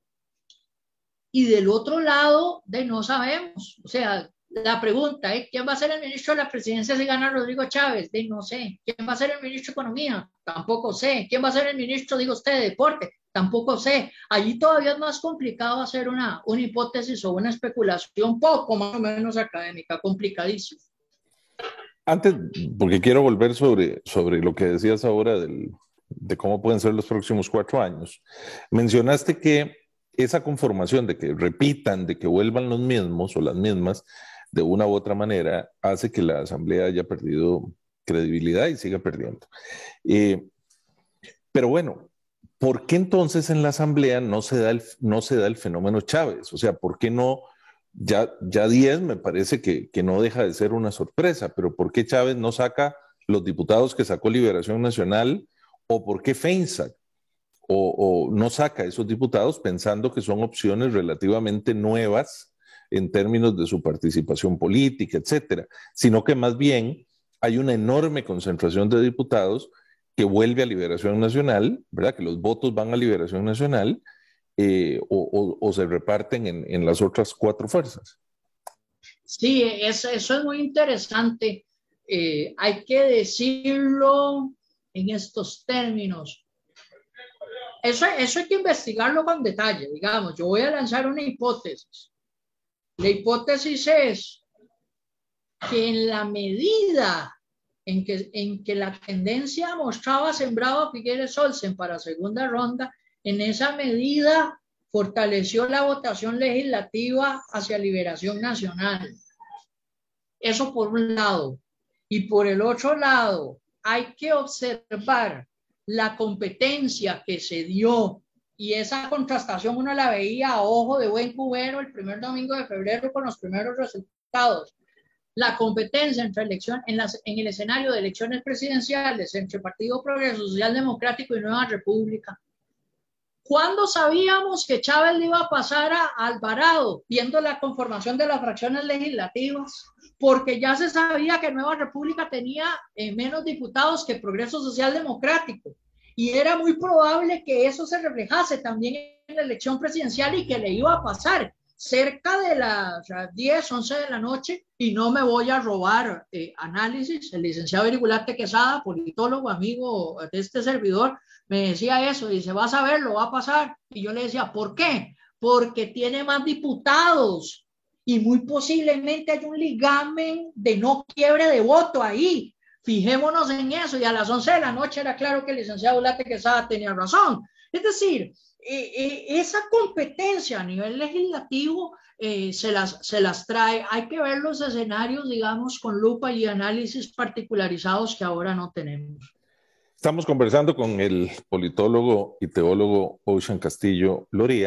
Y del otro lado, de no sabemos, o sea, la pregunta es, ¿quién va a ser el ministro de la Presidencia si gana Rodrigo Chávez? De no sé. ¿Quién va a ser el ministro de Economía? Tampoco sé. ¿Quién va a ser el ministro, digo usted, de Deporte? Tampoco sé. Allí todavía es más complicado hacer una, una hipótesis o una especulación poco más o menos académica, complicadísimo. Antes, porque quiero volver sobre, sobre lo que decías ahora del, de cómo pueden ser los próximos cuatro años. Mencionaste que esa conformación de que repitan, de que vuelvan los mismos o las mismas, de una u otra manera, hace que la Asamblea haya perdido credibilidad y siga perdiendo. Eh, pero bueno, ¿por qué entonces en la Asamblea no se da el, no se da el fenómeno Chávez? O sea, ¿por qué no? Ya, ya diez me parece que, que no deja de ser una sorpresa, pero ¿por qué Chávez no saca los diputados que sacó Liberación Nacional? ¿O por qué FEINSAC o, o no saca esos diputados pensando que son opciones relativamente nuevas en términos de su participación política, etcétera? Sino que más bien hay una enorme concentración de diputados que vuelve a Liberación Nacional, ¿verdad? Que los votos van a Liberación Nacional eh, o, o, o se reparten en, en las otras cuatro fuerzas. Sí, es, eso es muy interesante. Eh, hay que decirlo en estos términos. Eso, eso hay que investigarlo con detalle, digamos. Yo voy a lanzar una hipótesis. La hipótesis es que en la medida en que, en que la tendencia mostraba sembrado a Figueres Olsen para segunda ronda, en esa medida fortaleció la votación legislativa hacia Liberación Nacional. Eso por un lado. Y por el otro lado, hay que observar la competencia que se dio, y esa contrastación uno la veía a ojo de buen cubero el primer domingo de febrero con los primeros resultados. La competencia entre elección, en, las, en el escenario de elecciones presidenciales entre Partido Progreso Social Democrático y Nueva República. ¿Cuándo sabíamos que Chávez le iba a pasar a Alvarado, viendo la conformación de las fracciones legislativas? Porque ya se sabía que Nueva República tenía eh, menos diputados que Progreso Social Democrático. Y era muy probable que eso se reflejase también en la elección presidencial y que le iba a pasar cerca de las diez, once de la noche, y no me voy a robar eh, análisis. El licenciado Irigularte Quesada, politólogo, amigo de este servidor, me decía eso, dice, vas a ver, lo va a pasar. Y yo le decía, ¿por qué? Porque tiene más diputados y muy posiblemente hay un ligamen de no quiebre de voto ahí. Fijémonos en eso. Y a las once de la noche era claro que el licenciado Irigularte Quesada tenía razón. Es decir, eh, eh, esa competencia a nivel legislativo eh, se, las, se las trae. Hay que ver los escenarios, digamos, con lupa y análisis particularizados que ahora no tenemos. Estamos conversando con el politólogo y teólogo Ocean Castillo Loría,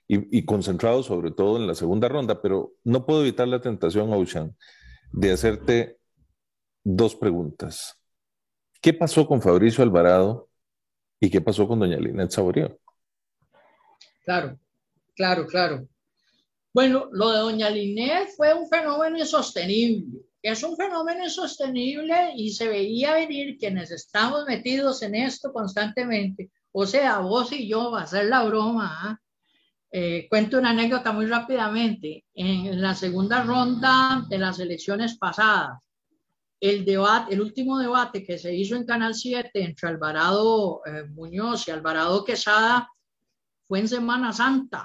y, y concentrado sobre todo en la segunda ronda, pero no puedo evitar la tentación, Ocean, de hacerte dos preguntas. ¿Qué pasó con Fabricio Alvarado y qué pasó con doña Linet Saborío? Claro, claro, claro. Bueno, lo de doña Linet fue un fenómeno insostenible. Es un fenómeno insostenible y se veía venir quienes estamos metidos en esto constantemente. O sea, vos y yo, va a ser la broma. ¿eh? Eh, cuento una anécdota muy rápidamente. En la segunda ronda de las elecciones pasadas, el debate, el último debate que se hizo en Canal siete entre Alvarado eh, Muñoz y Alvarado Quesada fue en Semana Santa.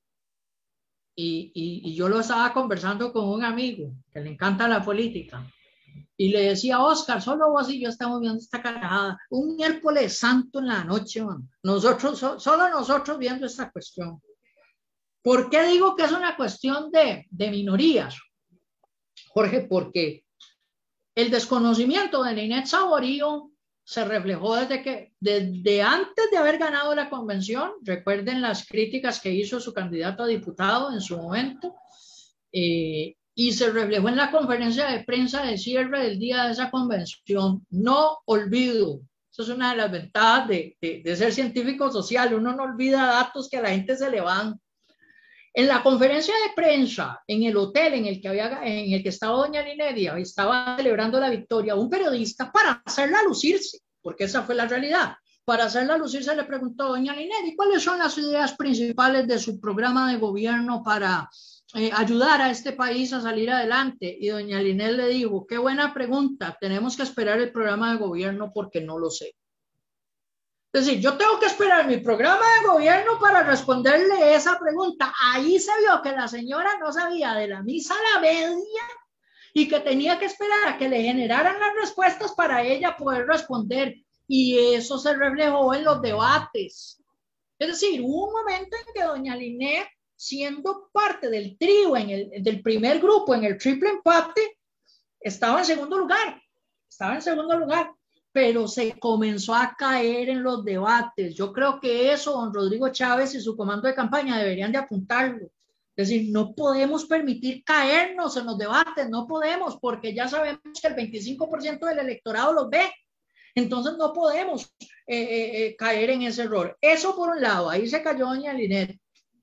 Y, y, y yo lo estaba conversando con un amigo que le encanta la política y le decía, Oscar, solo vos y yo estamos viendo esta carajada, un miércoles santo en la noche, man. Nosotros, so, solo nosotros viendo esta cuestión. ¿Por qué digo que es una cuestión de, de minorías, Jorge? Porque el desconocimiento de Linet Saborío se reflejó desde que, desde antes de haber ganado la convención. Recuerden las críticas que hizo su candidato a diputado en su momento, eh, y se reflejó en la conferencia de prensa de cierre del día de esa convención. No olvido, eso es una de las ventajas de, de, de ser científico social, uno no olvida datos que a la gente se le van. En la conferencia de prensa, en el hotel en el que, había, en el que estaba doña Linedia, estaba celebrando la victoria, un periodista, para hacerla lucirse, porque esa fue la realidad, para hacerla lucirse le preguntó a doña Linedia, ¿cuáles son las ideas principales de su programa de gobierno para eh, ayudar a este país a salir adelante? Y doña Linet le dijo, qué buena pregunta, tenemos que esperar el programa de gobierno porque no lo sé. Es decir, yo tengo que esperar mi programa de gobierno para responderle esa pregunta. Ahí se vio que la señora no sabía de la misa a la media y que tenía que esperar a que le generaran las respuestas para ella poder responder. Y eso se reflejó en los debates. Es decir, hubo un momento en que doña Linet, siendo parte del trío, en el, del primer grupo, en el triple empate, estaba en segundo lugar. Estaba en segundo lugar. Pero se comenzó a caer en los debates. Yo creo que eso, don Rodrigo Chávez y su comando de campaña deberían de apuntarlo. Es decir, no podemos permitir caernos en los debates, no podemos, porque ya sabemos que el veinticinco por ciento del electorado los ve. Entonces no podemos eh, eh, eh, caer en ese error. Eso por un lado, ahí se cayó doña Linet.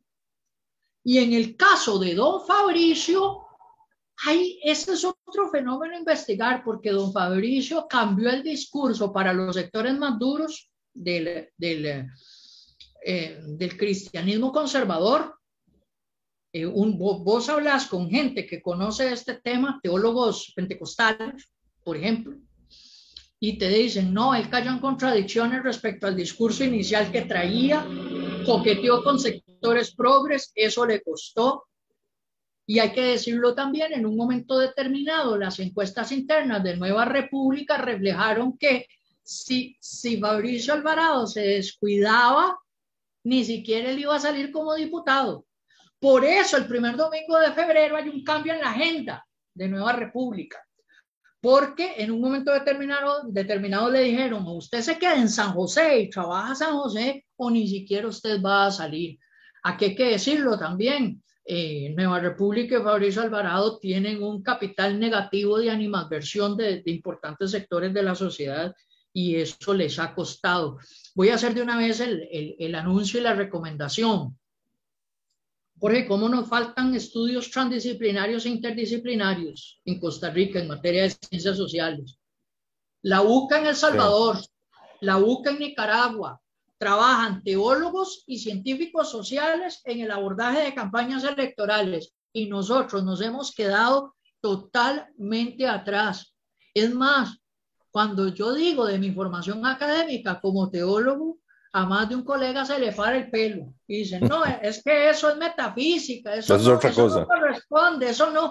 Y en el caso de don Fabricio, ay, ese es otro fenómeno a investigar, porque don Fabricio cambió el discurso para los sectores más duros del, del, eh, del cristianismo conservador. Eh, un, vos, vos hablas con gente que conoce este tema, teólogos pentecostales, por ejemplo, y te dicen, no, él cayó en contradicciones respecto al discurso inicial que traía, coqueteó con sectores progres, eso le costó. Y hay que decirlo también, en un momento determinado, las encuestas internas de Nueva República reflejaron que si, si Fabricio Alvarado se descuidaba, ni siquiera él iba a salir como diputado. Por eso el primer domingo de febrero hay un cambio en la agenda de Nueva República, porque en un momento determinado, determinado le dijeron, o usted se queda en San José y trabaja en San José, o ni siquiera usted va a salir. Aquí hay que decirlo también. Eh, Nueva República y Fabricio Alvarado tienen un capital negativo de animadversión de, de importantes sectores de la sociedad y eso les ha costado. Voy a hacer de una vez el, el, el anuncio y la recomendación. Jorge, ¿cómo nos faltan estudios transdisciplinarios e interdisciplinarios en Costa Rica en materia de ciencias sociales? La U C A en El Salvador, sí. La U C A en Nicaragua, trabajan teólogos y científicos sociales en el abordaje de campañas electorales y nosotros nos hemos quedado totalmente atrás. Es más, cuando yo digo de mi formación académica como teólogo, a más de un colega se le para el pelo y dicen, no, es que eso es metafísica, eso, eso no, es otra eso cosa. no corresponde, eso no.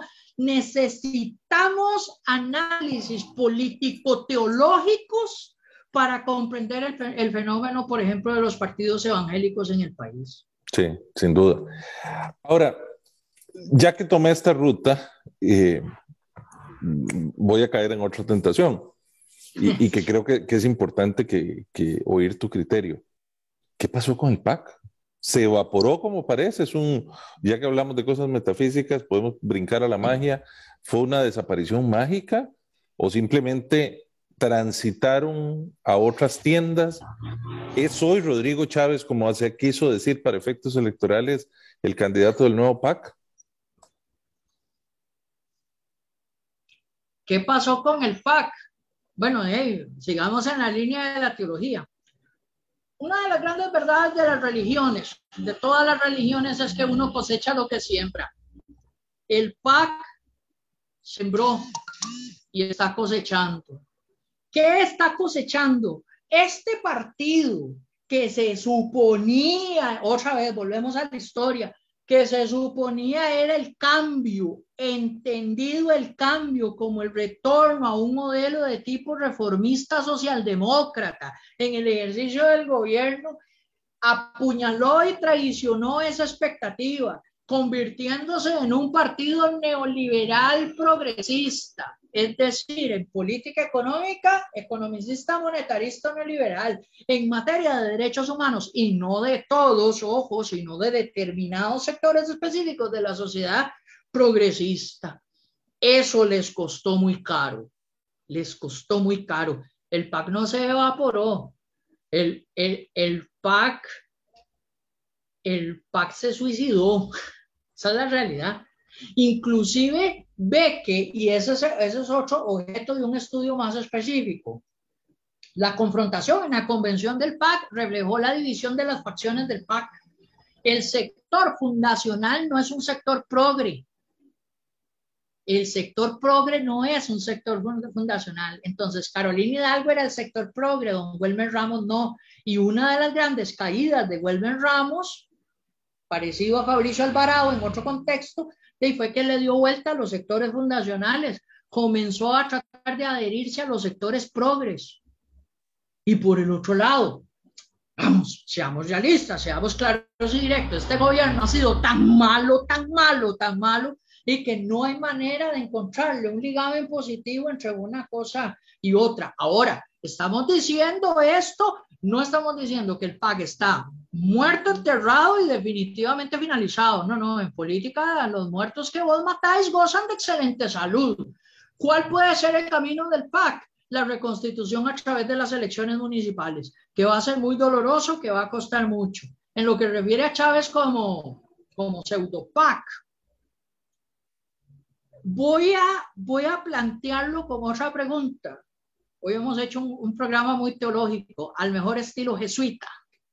Necesitamos análisis político-teológicos para comprender el, el fenómeno, por ejemplo, de los partidos evangélicos en el país. Sí, sin duda. Ahora, ya que tomé esta ruta, eh, voy a caer en otra tentación y, y que creo que, que es importante que, que oír tu criterio. ¿Qué pasó con el P A C? ¿Se evaporó como parece? Es un, ya que hablamos de cosas metafísicas, podemos brincar a la magia. ¿Fue una desaparición mágica o simplemente transitaron a otras tiendas? ¿Es hoy Rodrigo Chávez, como se quiso decir para efectos electorales, el candidato del nuevo P A C? ¿Qué pasó con el P A C? Bueno, hey, sigamos en la línea de la teología. Una de las grandes verdades de las religiones, de todas las religiones, es que uno cosecha lo que siembra. El P A C sembró y está cosechando. ¿Qué está cosechando? Este partido que se suponía, otra vez volvemos a la historia, que se suponía era el cambio, entendido el cambio como el retorno a un modelo de tipo reformista socialdemócrata en el ejercicio del gobierno, apuñaló y traicionó esa expectativa, convirtiéndose en un partido neoliberal progresista, es decir, en política económica, economicista, monetarista, neoliberal, en materia de derechos humanos, y no de todos, ojo, sino de determinados sectores específicos de la sociedad progresista. Eso les costó muy caro, les costó muy caro. El P A C no se evaporó, el, el, el P A C, el P A C se suicidó, esa es la realidad. Inclusive ve que, y ese es, ese es otro objeto de un estudio más específico, la confrontación en la convención del P A C reflejó la división de las facciones del P A C. El sector fundacional no es un sector progre. El sector progre no es un sector fundacional. Entonces, Carolina Hidalgo era el sector progre, don Welmer Ramos no. Y una de las grandes caídas de Welmer Ramos, parecido a Fabricio Alvarado en otro contexto, y fue que le dio vuelta a los sectores fundacionales, comenzó a tratar de adherirse a los sectores progres. Y por el otro lado, vamos, seamos realistas, seamos claros y directos, este gobierno ha sido tan malo, tan malo, tan malo, y que no hay manera de encontrarle un ligamen positivo entre una cosa y otra. Ahora, estamos diciendo esto, no estamos diciendo que el P A C está muerto, enterrado y definitivamente finalizado. No, no, en política los muertos que vos matáis gozan de excelente salud. ¿Cuál puede ser el camino del P A C? La reconstitución a través de las elecciones municipales, que va a ser muy doloroso, que va a costar mucho. En lo que refiere a Chávez como, como pseudo P A C, voy a, voy a plantearlo con otra pregunta. Hoy hemos hecho un, un programa muy teológico, al mejor estilo jesuita.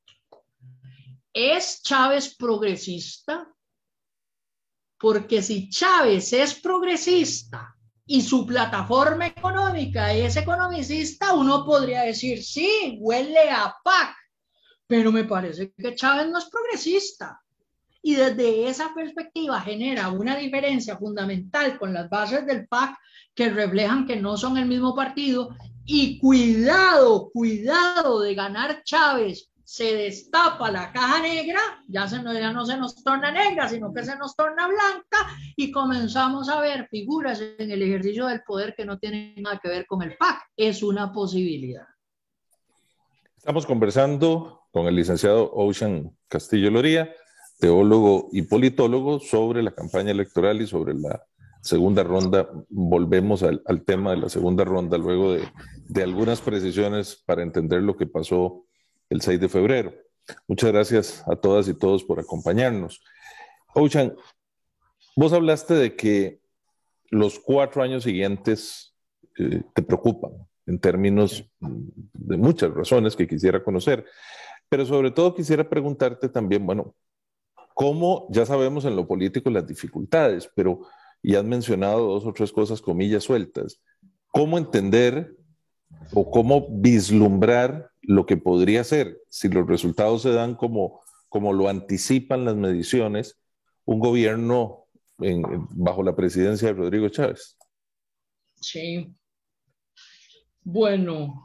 ¿Es Chávez progresista? Porque si Chávez es progresista y su plataforma económica es economicista, uno podría decir, sí, huele a P A C, pero me parece que Chávez no es progresista. Y desde esa perspectiva genera una diferencia fundamental con las bases del P A C que reflejan que no son el mismo partido. Y cuidado, cuidado de ganar Chávez, se destapa la caja negra, ya, se, ya no se nos torna negra, sino que se nos torna blanca y comenzamos a ver figuras en el ejercicio del poder que no tienen nada que ver con el P A C. Es una posibilidad. Estamos conversando con el licenciado Ocean Castillo Loría, teólogo y politólogo, sobre la campaña electoral y sobre la segunda ronda. Volvemos al, al tema de la segunda ronda luego de, de algunas precisiones para entender lo que pasó el seis de febrero. Muchas gracias a todas y todos por acompañarnos. Ocean, vos hablaste de que los cuatro años siguientes eh, te preocupan en términos de muchas razones que quisiera conocer, pero sobre todo quisiera preguntarte también, bueno, cómo ya sabemos en lo político las dificultades, pero ya has mencionado dos o tres cosas, comillas sueltas, ¿cómo entender o cómo vislumbrar lo que podría ser, si los resultados se dan como, como lo anticipan las mediciones, un gobierno en, bajo la presidencia de Rodrigo Chávez? Sí. Bueno,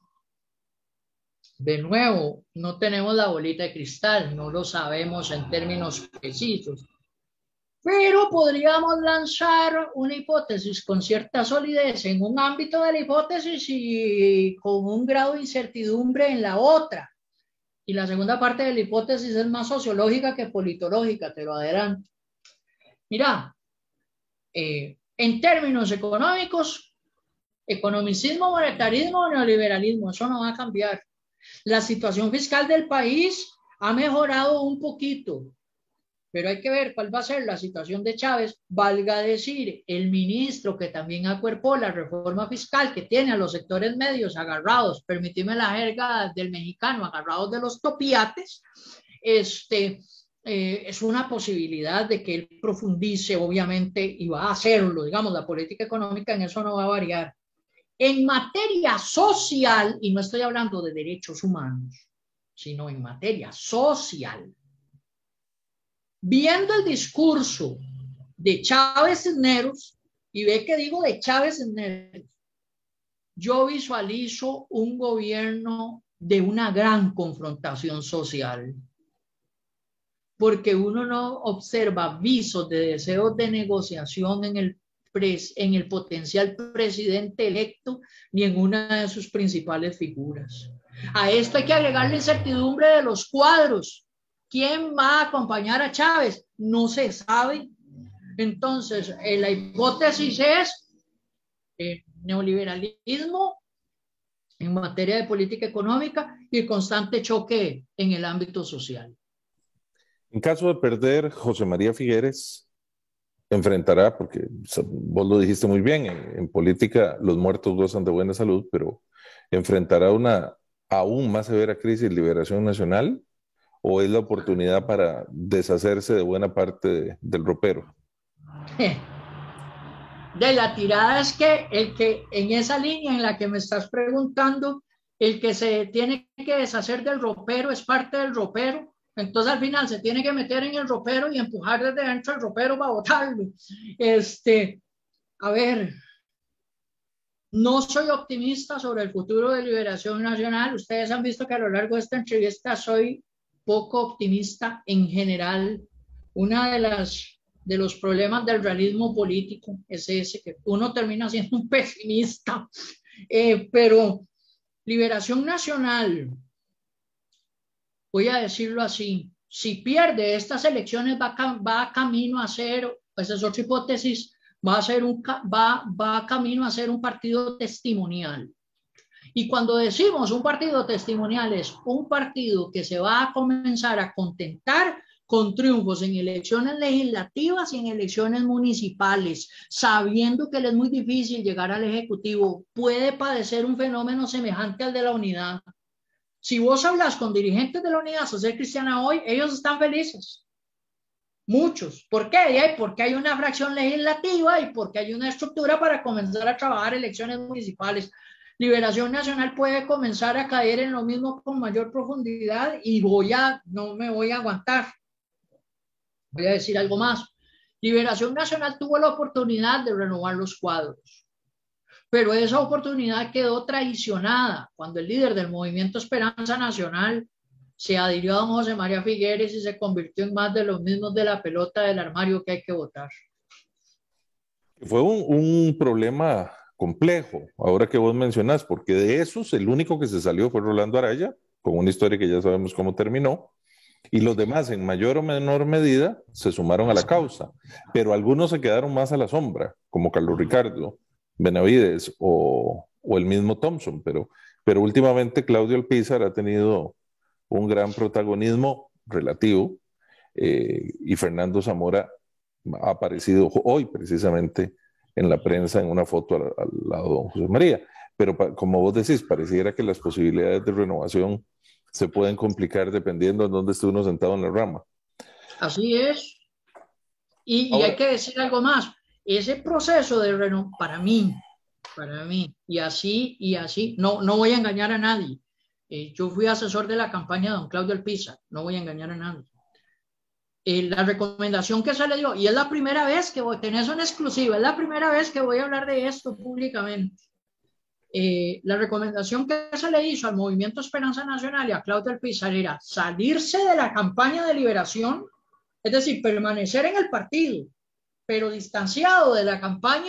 de nuevo, no tenemos la bolita de cristal, no lo sabemos en términos precisos, pero podríamos lanzar una hipótesis con cierta solidez en un ámbito de la hipótesis y con un grado de incertidumbre en la otra. y la segunda parte de la hipótesis es más sociológica que politológica, te lo adelanto. Mira, eh, en términos económicos, economicismo, monetarismo, neoliberalismo, eso no va a cambiar. La situación fiscal del país ha mejorado un poquito, pero hay que ver cuál va a ser la situación de Chávez. Valga decir, el ministro que también acuerpó la reforma fiscal, que tiene a los sectores medios agarrados, permíteme la jerga del mexicano, agarrados de los topiates, este, eh, es una posibilidad de que él profundice, obviamente, y va a hacerlo, digamos, la política económica en eso no va a variar. En materia social, y no estoy hablando de derechos humanos, sino en materia social, viendo el discurso de Chávez Cisneros, y ve que digo de Chávez Cisneros, yo visualizo un gobierno de una gran confrontación social, porque uno no observa visos de deseos de negociación en el, pres, en el potencial presidente electo ni en una de sus principales figuras. A esto hay que agregar la incertidumbre de los cuadros. ¿Quién va a acompañar a Chávez? No se sabe. Entonces, eh, la hipótesis es eh, neoliberalismo en materia de política económica y constante choque en el ámbito social. En caso de perder, José María Figueres enfrentará, porque vos lo dijiste muy bien, en, en política los muertos gozan de buena salud, pero enfrentará una aún más severa crisis de liberación nacional, ¿o es la oportunidad para deshacerse de buena parte de, del ropero? De la tirada es que el que en esa línea en la que me estás preguntando, el que se tiene que deshacer del ropero es parte del ropero, entonces al final se tiene que meter en el ropero y empujar desde dentro el ropero para botarlo. Este, a ver, no soy optimista sobre el futuro de Liberación Nacional. Ustedes han visto que a lo largo de esta entrevista soy poco optimista en general. Una de las de los problemas del realismo político es ese, que uno termina siendo un pesimista. Eh, pero Liberación Nacional, voy a decirlo así, si pierde estas elecciones va, va camino a ser, pues es otra hipótesis, va a ser un, va, va camino a ser un partido testimonial. Y cuando decimos un partido testimonial es un partido que se va a comenzar a contentar con triunfos en elecciones legislativas y en elecciones municipales, sabiendo que le es muy difícil llegar al Ejecutivo. Puede padecer un fenómeno semejante al de la unidad. Si vos hablas con dirigentes de la Unidad Social Cristiana hoy, ellos están felices. Muchos. ¿Por qué? Porque hay una fracción legislativa y porque hay una estructura para comenzar a trabajar elecciones municipales. Liberación Nacional puede comenzar a caer en lo mismo con mayor profundidad y voy a, no me voy a aguantar. Voy a decir algo más. Liberación Nacional tuvo la oportunidad de renovar los cuadros, pero esa oportunidad quedó traicionada cuando el líder del Movimiento Esperanza Nacional se adhirió a don José María Figueres y se convirtió en más de los mismos de la pelota del armario que hay que votar. Fue un, un problema complejo, ahora que vos mencionás, porque de esos el único que se salió fue Rolando Araya, con una historia que ya sabemos cómo terminó, y los demás en mayor o menor medida se sumaron a la causa, pero algunos se quedaron más a la sombra, como Carlos Ricardo Benavides o, o el mismo Thompson, pero, pero últimamente Claudio Alpizar ha tenido un gran protagonismo relativo eh, y Fernando Zamora ha aparecido hoy precisamente en la prensa en una foto al, al lado de don José María. Pero pa, como vos decís, pareciera que las posibilidades de renovación se pueden complicar dependiendo de dónde esté uno sentado en la rama. Así es. Y, Ahora, y hay que decir algo más. Ese proceso de renovación, para mí, para mí, y así, y así, no, no voy a engañar a nadie. Eh, yo fui asesor de la campaña de don Claudio Alpizar, no voy a engañar a nadie. Eh, la recomendación que se le dio, y es la primera vez que voy, tenés una exclusiva, es la primera vez que voy a hablar de esto públicamente. Eh, la recomendación que se le hizo al Movimiento Esperanza Nacional y a Claudio Alpizar era salirse de la campaña de liberación, es decir, permanecer en el partido, pero distanciado de la campaña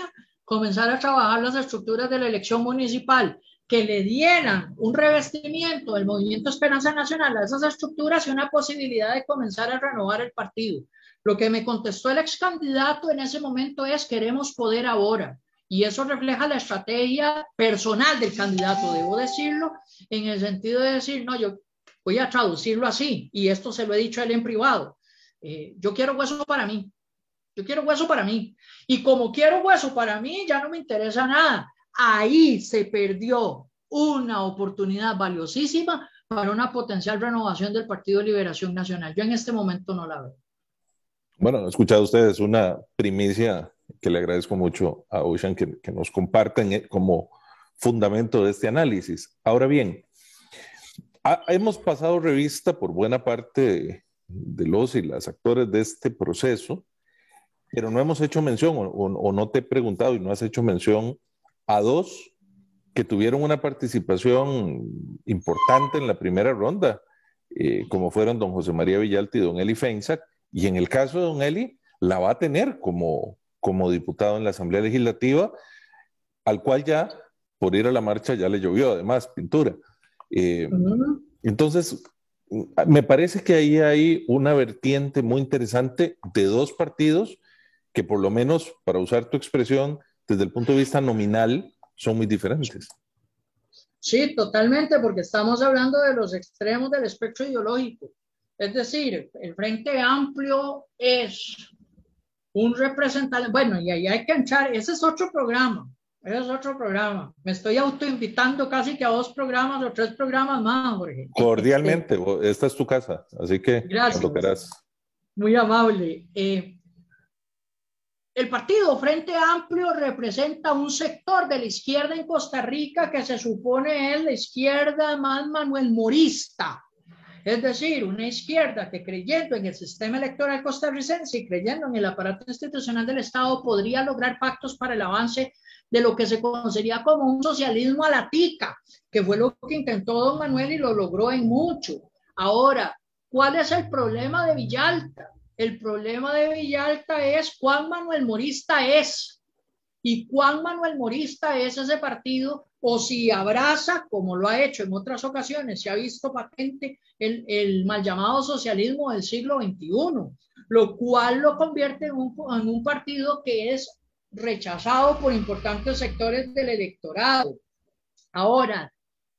comenzar a trabajar las estructuras de la elección municipal, que le dieran un revestimiento del Movimiento Esperanza Nacional a esas estructuras y una posibilidad de comenzar a renovar el partido. Lo que me contestó el ex candidato en ese momento es: queremos poder ahora. Y eso refleja la estrategia personal del candidato, debo decirlo, en el sentido de decir, no, yo voy a traducirlo así, y esto se lo he dicho a él en privado, eh, yo quiero hueso para mí, yo quiero hueso para mí, y como quiero hueso para mí, ya no me interesa nada. Ahí se perdió una oportunidad valiosísima para una potencial renovación del Partido de Liberación Nacional. Yo en este momento no la veo. Bueno, han escuchado ustedes una primicia que le agradezco mucho a Ocean que, que nos compartan como fundamento de este análisis. Ahora bien, ha, hemos pasado revista por buena parte de, de los y las actores de este proceso, pero no hemos hecho mención, o, o no te he preguntado y no has hecho mención a dos que tuvieron una participación importante en la primera ronda, eh, como fueron don José María Villalta y don Eli Feinsack, y en el caso de don Eli, la va a tener como, como diputado en la Asamblea Legislativa, al cual ya, por ir a la marcha, ya le llovió además pintura. Eh, uh-huh. Entonces, me parece que ahí hay una vertiente muy interesante de dos partidos que, por lo menos, para usar tu expresión, desde el punto de vista nominal, son muy diferentes. Sí, totalmente, porque estamos hablando de los extremos del espectro ideológico. Es decir, el Frente Amplio es un representante, bueno, y ahí hay que echar, ese es otro programa, ese es otro programa. Me estoy autoinvitando casi que a dos programas o tres programas más, Jorge. Cordialmente, esta es tu casa, así que gracias. Cuando quieras. Muy amable. Eh, El partido Frente Amplio representa un sector de la izquierda en Costa Rica que se supone es la izquierda más Manuel Morista. Es decir, una izquierda que, creyendo en el sistema electoral costarricense y creyendo en el aparato institucional del Estado, podría lograr pactos para el avance de lo que se conocería como un socialismo a la tica, que fue lo que intentó don Manuel y lo logró en mucho. Ahora, ¿cuál es el problema de Villalta? El problema de Villalta es cuán Manuel Morista es, y cuán Manuel Morista es ese partido, o si abraza, como lo ha hecho en otras ocasiones, se ha visto patente el, el mal llamado socialismo del siglo veintiuno, lo cual lo convierte en un, en un partido que es rechazado por importantes sectores del electorado. Ahora,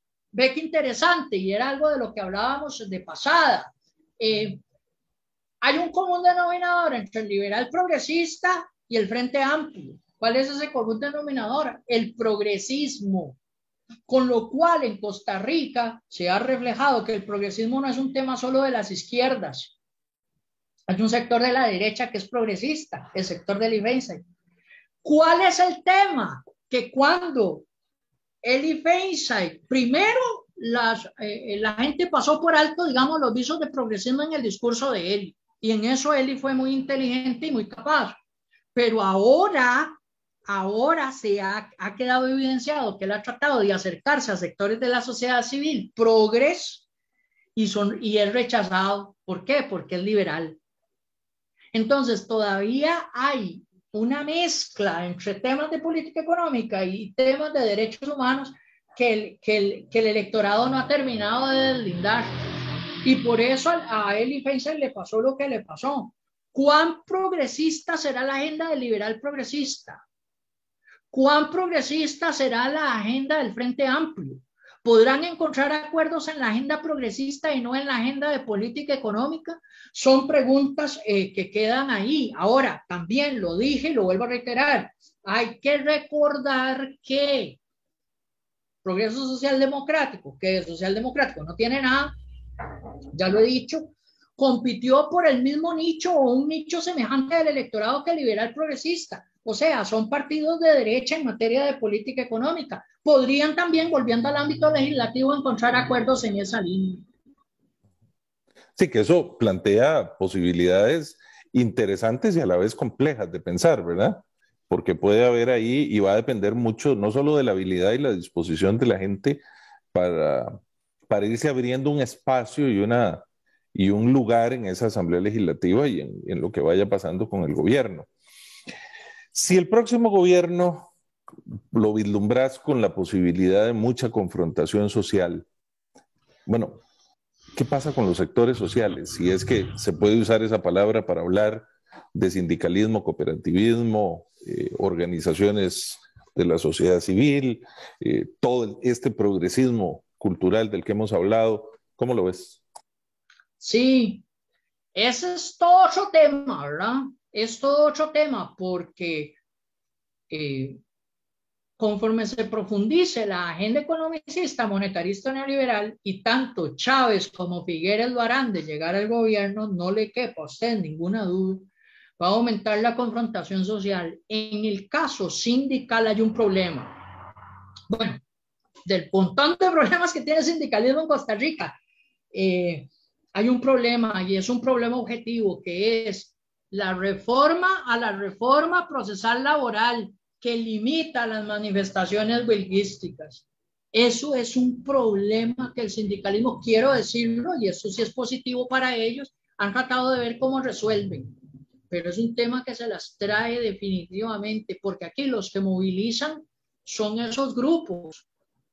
ve que interesante, y era algo de lo que hablábamos de pasada, eh, hay un común denominador entre el liberal progresista y el Frente Amplio. ¿Cuál es ese común denominador? El progresismo. Con lo cual en Costa Rica se ha reflejado que el progresismo no es un tema solo de las izquierdas. Hay un sector de la derecha que es progresista, el sector del I F E N S A. ¿Cuál es el tema? Que cuando el I F E N S A, primero las, eh, la gente pasó por alto, digamos, los visos de progresismo en el discurso de Eli. Y en eso Eli fue muy inteligente y muy capaz. Pero ahora, ahora se ha, ha quedado evidenciado que él ha tratado de acercarse a sectores de la sociedad civil progres y, son, y es rechazado. ¿Por qué? Porque es liberal. Entonces, todavía hay una mezcla entre temas de política económica y temas de derechos humanos que el, que el, que el electorado no ha terminado de deslindar. Y por eso a, a Eli Feinsack le pasó lo que le pasó. ¿Cuán progresista será la agenda del liberal progresista? ¿Cuán progresista será la agenda del Frente Amplio? ¿Podrán encontrar acuerdos en la agenda progresista y no en la agenda de política económica? Son preguntas eh, que quedan ahí. Ahora, también lo dije y lo vuelvo a reiterar. Hay que recordar que Progreso Social Democrático, que socialdemocrático no tiene nada, ya lo he dicho, compitió por el mismo nicho o un nicho semejante del electorado que el liberal progresista. O sea, son partidos de derecha en materia de política económica. Podrían también, volviendo al ámbito legislativo, encontrar acuerdos en esa línea. Sí, que eso plantea posibilidades interesantes y a la vez complejas de pensar, ¿verdad? Porque puede haber ahí, y va a depender mucho, no solo de la habilidad y la disposición de la gente para, para irse abriendo un espacio y, una, y un lugar en esa asamblea legislativa y en, en lo que vaya pasando con el gobierno. Si el próximo gobierno lo vislumbras con la posibilidad de mucha confrontación social. Bueno, ¿qué pasa con los sectores sociales? Si es que se puede usar esa palabra para hablar de sindicalismo, cooperativismo, eh, organizaciones de la sociedad civil, eh, todo este progresismo cultural del que hemos hablado. ¿Cómo lo ves? Sí, ese es todo otro tema, ¿verdad? Es todo otro tema porque eh, conforme se profundice la agenda economicista, monetarista neoliberal, y tanto Chávez como Figueres lo harán de llegar al gobierno, no le quepa a usted ninguna duda, va a aumentar la confrontación social. En el caso sindical hay un problema. Bueno, del montón de problemas que tiene el sindicalismo en Costa Rica, eh, hay un problema y es un problema objetivo que es la reforma a la reforma procesal laboral que limita las manifestaciones huelguísticas. Eso es un problema que el sindicalismo, quiero decirlo, y eso sí es positivo para ellos, han tratado de ver cómo resuelven, pero es un tema que se las trae definitivamente, porque aquí los que movilizan son esos grupos.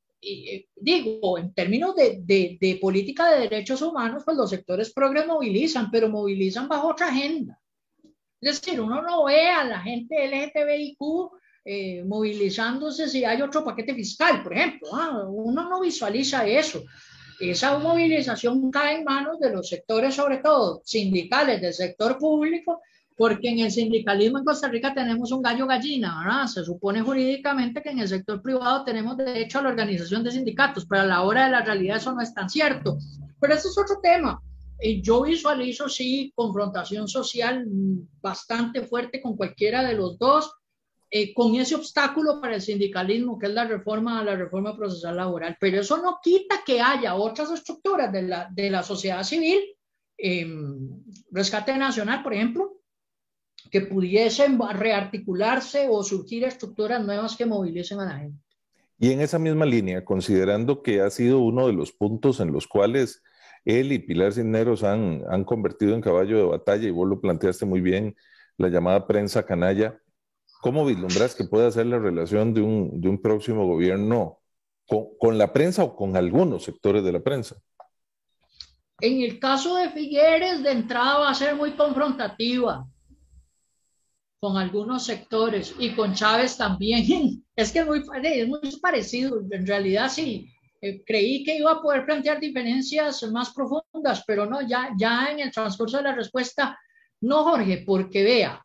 Y, digo, en términos de, de, de política de derechos humanos, pues los sectores progres movilizan, pero movilizan bajo otra agenda. Es decir, uno no ve a la gente L G T B I Q eh, movilizándose si hay otro paquete fiscal, por ejemplo. ¿ah? Uno no visualiza eso. Esa movilización cae en manos de los sectores, sobre todo sindicales del sector público, porque en el sindicalismo en Costa Rica tenemos un gallo gallina, ¿verdad? Se supone jurídicamente que en el sector privado tenemos derecho a la organización de sindicatos, pero a la hora de la realidad eso no es tan cierto. Pero ese es otro tema. Yo visualizo, sí, confrontación social bastante fuerte con cualquiera de los dos, eh, con ese obstáculo para el sindicalismo, que es la reforma a la reforma procesal laboral. Pero eso no quita que haya otras estructuras de la, de la sociedad civil, eh, Rescate Nacional, por ejemplo, que pudiesen rearticularse o surgir estructuras nuevas que movilicen a la gente. Y en esa misma línea, considerando que ha sido uno de los puntos en los cuales él y Pilar Cisneros han, han convertido en caballo de batalla, y vos lo planteaste muy bien, la llamada prensa canalla, ¿cómo vislumbras que puede ser la relación de un, de un próximo gobierno con, con la prensa o con algunos sectores de la prensa? En el caso de Figueres, de entrada va a ser muy confrontativa con algunos sectores, y con Chávez también. Es que es muy, es muy parecido, en realidad sí. Eh, creí que iba a poder plantear diferencias más profundas, pero no, ya, ya en el transcurso de la respuesta, no, Jorge, porque vea,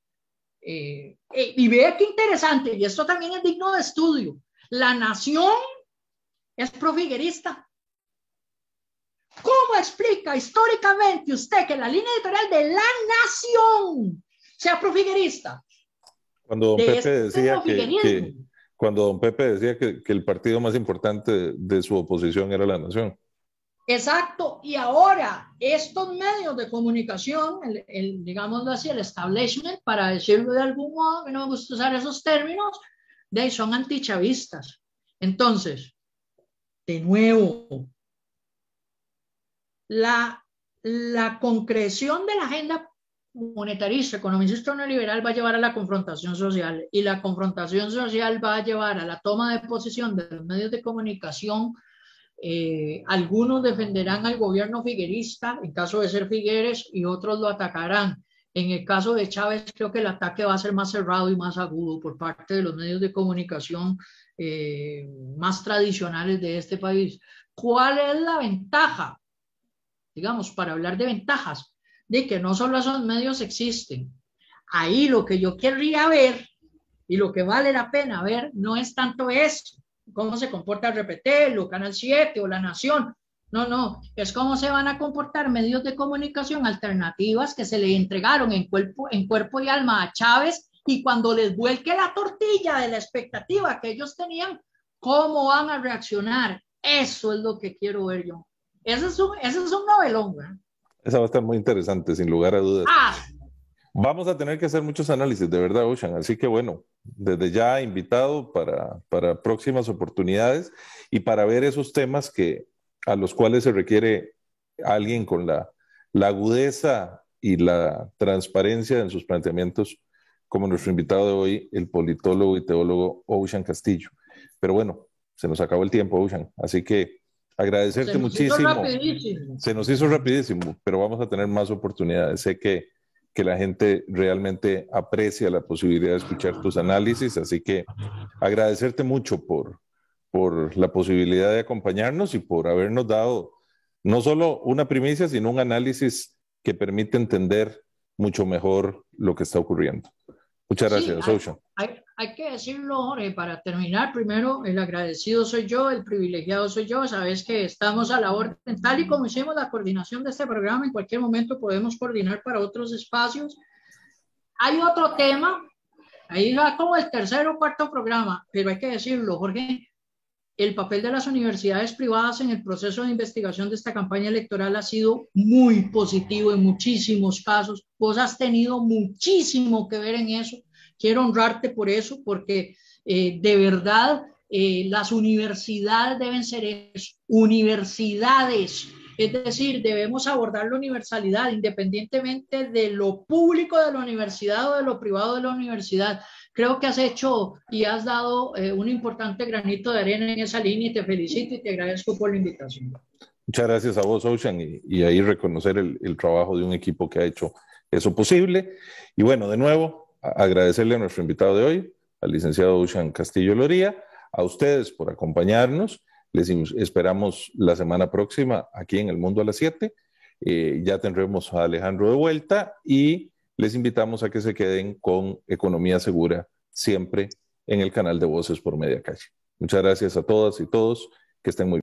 eh, eh, y vea qué interesante, y esto también es digno de estudio, La Nación es profiguerista. ¿Cómo explica históricamente usted que la línea editorial de La Nación sea profiguerista? Cuando don de Pepe este decía que, que cuando don Pepe decía que, que el partido más importante de, de su oposición era La Nación. Exacto, y ahora estos medios de comunicación, el, el, digámoslo así, el establishment, para decirlo de algún modo, que no me gusta usar esos términos, de ahí son antichavistas. Entonces, de nuevo, la, la concreción de la agenda monetarista, economicista neoliberal va a llevar a la confrontación social, y la confrontación social va a llevar a la toma de posición de los medios de comunicación. Eh, algunos defenderán al gobierno figuerista en caso de ser Figueres, y otros lo atacarán. En el caso de Chávez, creo que el ataque va a ser más cerrado y más agudo por parte de los medios de comunicación eh, más tradicionales de este país. ¿Cuál es la ventaja? Digamos, para hablar de ventajas, de que no solo esos medios existen. Ahí lo que yo querría ver, y lo que vale la pena ver, no es tanto eso, cómo se comporta el R P T, o Canal siete o La Nación. No, no, es cómo se van a comportar medios de comunicación alternativas que se le entregaron en cuerpo, en cuerpo y alma a Chávez, y cuando les vuelque la tortilla de la expectativa que ellos tenían, ¿cómo van a reaccionar? Eso es lo que quiero ver yo. Ese es un, ese es un novelón, ¿verdad? Esa va a estar muy interesante, sin lugar a dudas. Ah. Vamos a tener que hacer muchos análisis, de verdad, Ocean. Así que bueno, desde ya invitado para, para próximas oportunidades y para ver esos temas que, a los cuales se requiere alguien con la, la agudeza y la transparencia en sus planteamientos como nuestro invitado de hoy, el politólogo y teólogo Ocean Castillo. Pero bueno, se nos acabó el tiempo, Ocean, así que agradecerte Se nos muchísimo. hizo rapidísimo. Se nos hizo rapidísimo, pero vamos a tener más oportunidades. Sé que, que la gente realmente aprecia la posibilidad de escuchar tus análisis, así que agradecerte mucho por, por la posibilidad de acompañarnos y por habernos dado no solo una primicia, sino un análisis que permite entender mucho mejor lo que está ocurriendo. Muchas gracias, sí, hay, Ocean. hay, hay que decirlo, Jorge, para terminar, primero, el agradecido soy yo, el privilegiado soy yo, sabes que estamos a la orden, tal y como hicimos la coordinación de este programa, en cualquier momento podemos coordinar para otros espacios. Hay otro tema, ahí va como el tercer o cuarto programa, pero hay que decirlo, Jorge, el papel de las universidades privadas en el proceso de investigación de esta campaña electoral ha sido muy positivo en muchísimos casos. Vos has tenido muchísimo que ver en eso. Quiero honrarte por eso, porque eh, de verdad eh, las universidades deben ser eso, universidades. Es decir, debemos abordar la universalidad independientemente de lo público de la universidad o de lo privado de la universidad. Creo que has hecho y has dado eh, un importante granito de arena en esa línea y te felicito y te agradezco por la invitación. Muchas gracias a vos, Ocean, y, y ahí reconocer el, el trabajo de un equipo que ha hecho eso posible. Y bueno, de nuevo, a agradecerle a nuestro invitado de hoy, al licenciado Ocean Castillo Loría, a ustedes por acompañarnos. Les esperamos la semana próxima aquí en El Mundo a las siete. Eh, ya tendremos a Alejandro de vuelta y les invitamos a que se queden con Economía Segura, siempre en el canal de Voces por Media Calle. Muchas gracias a todas y todos, que estén muy bien.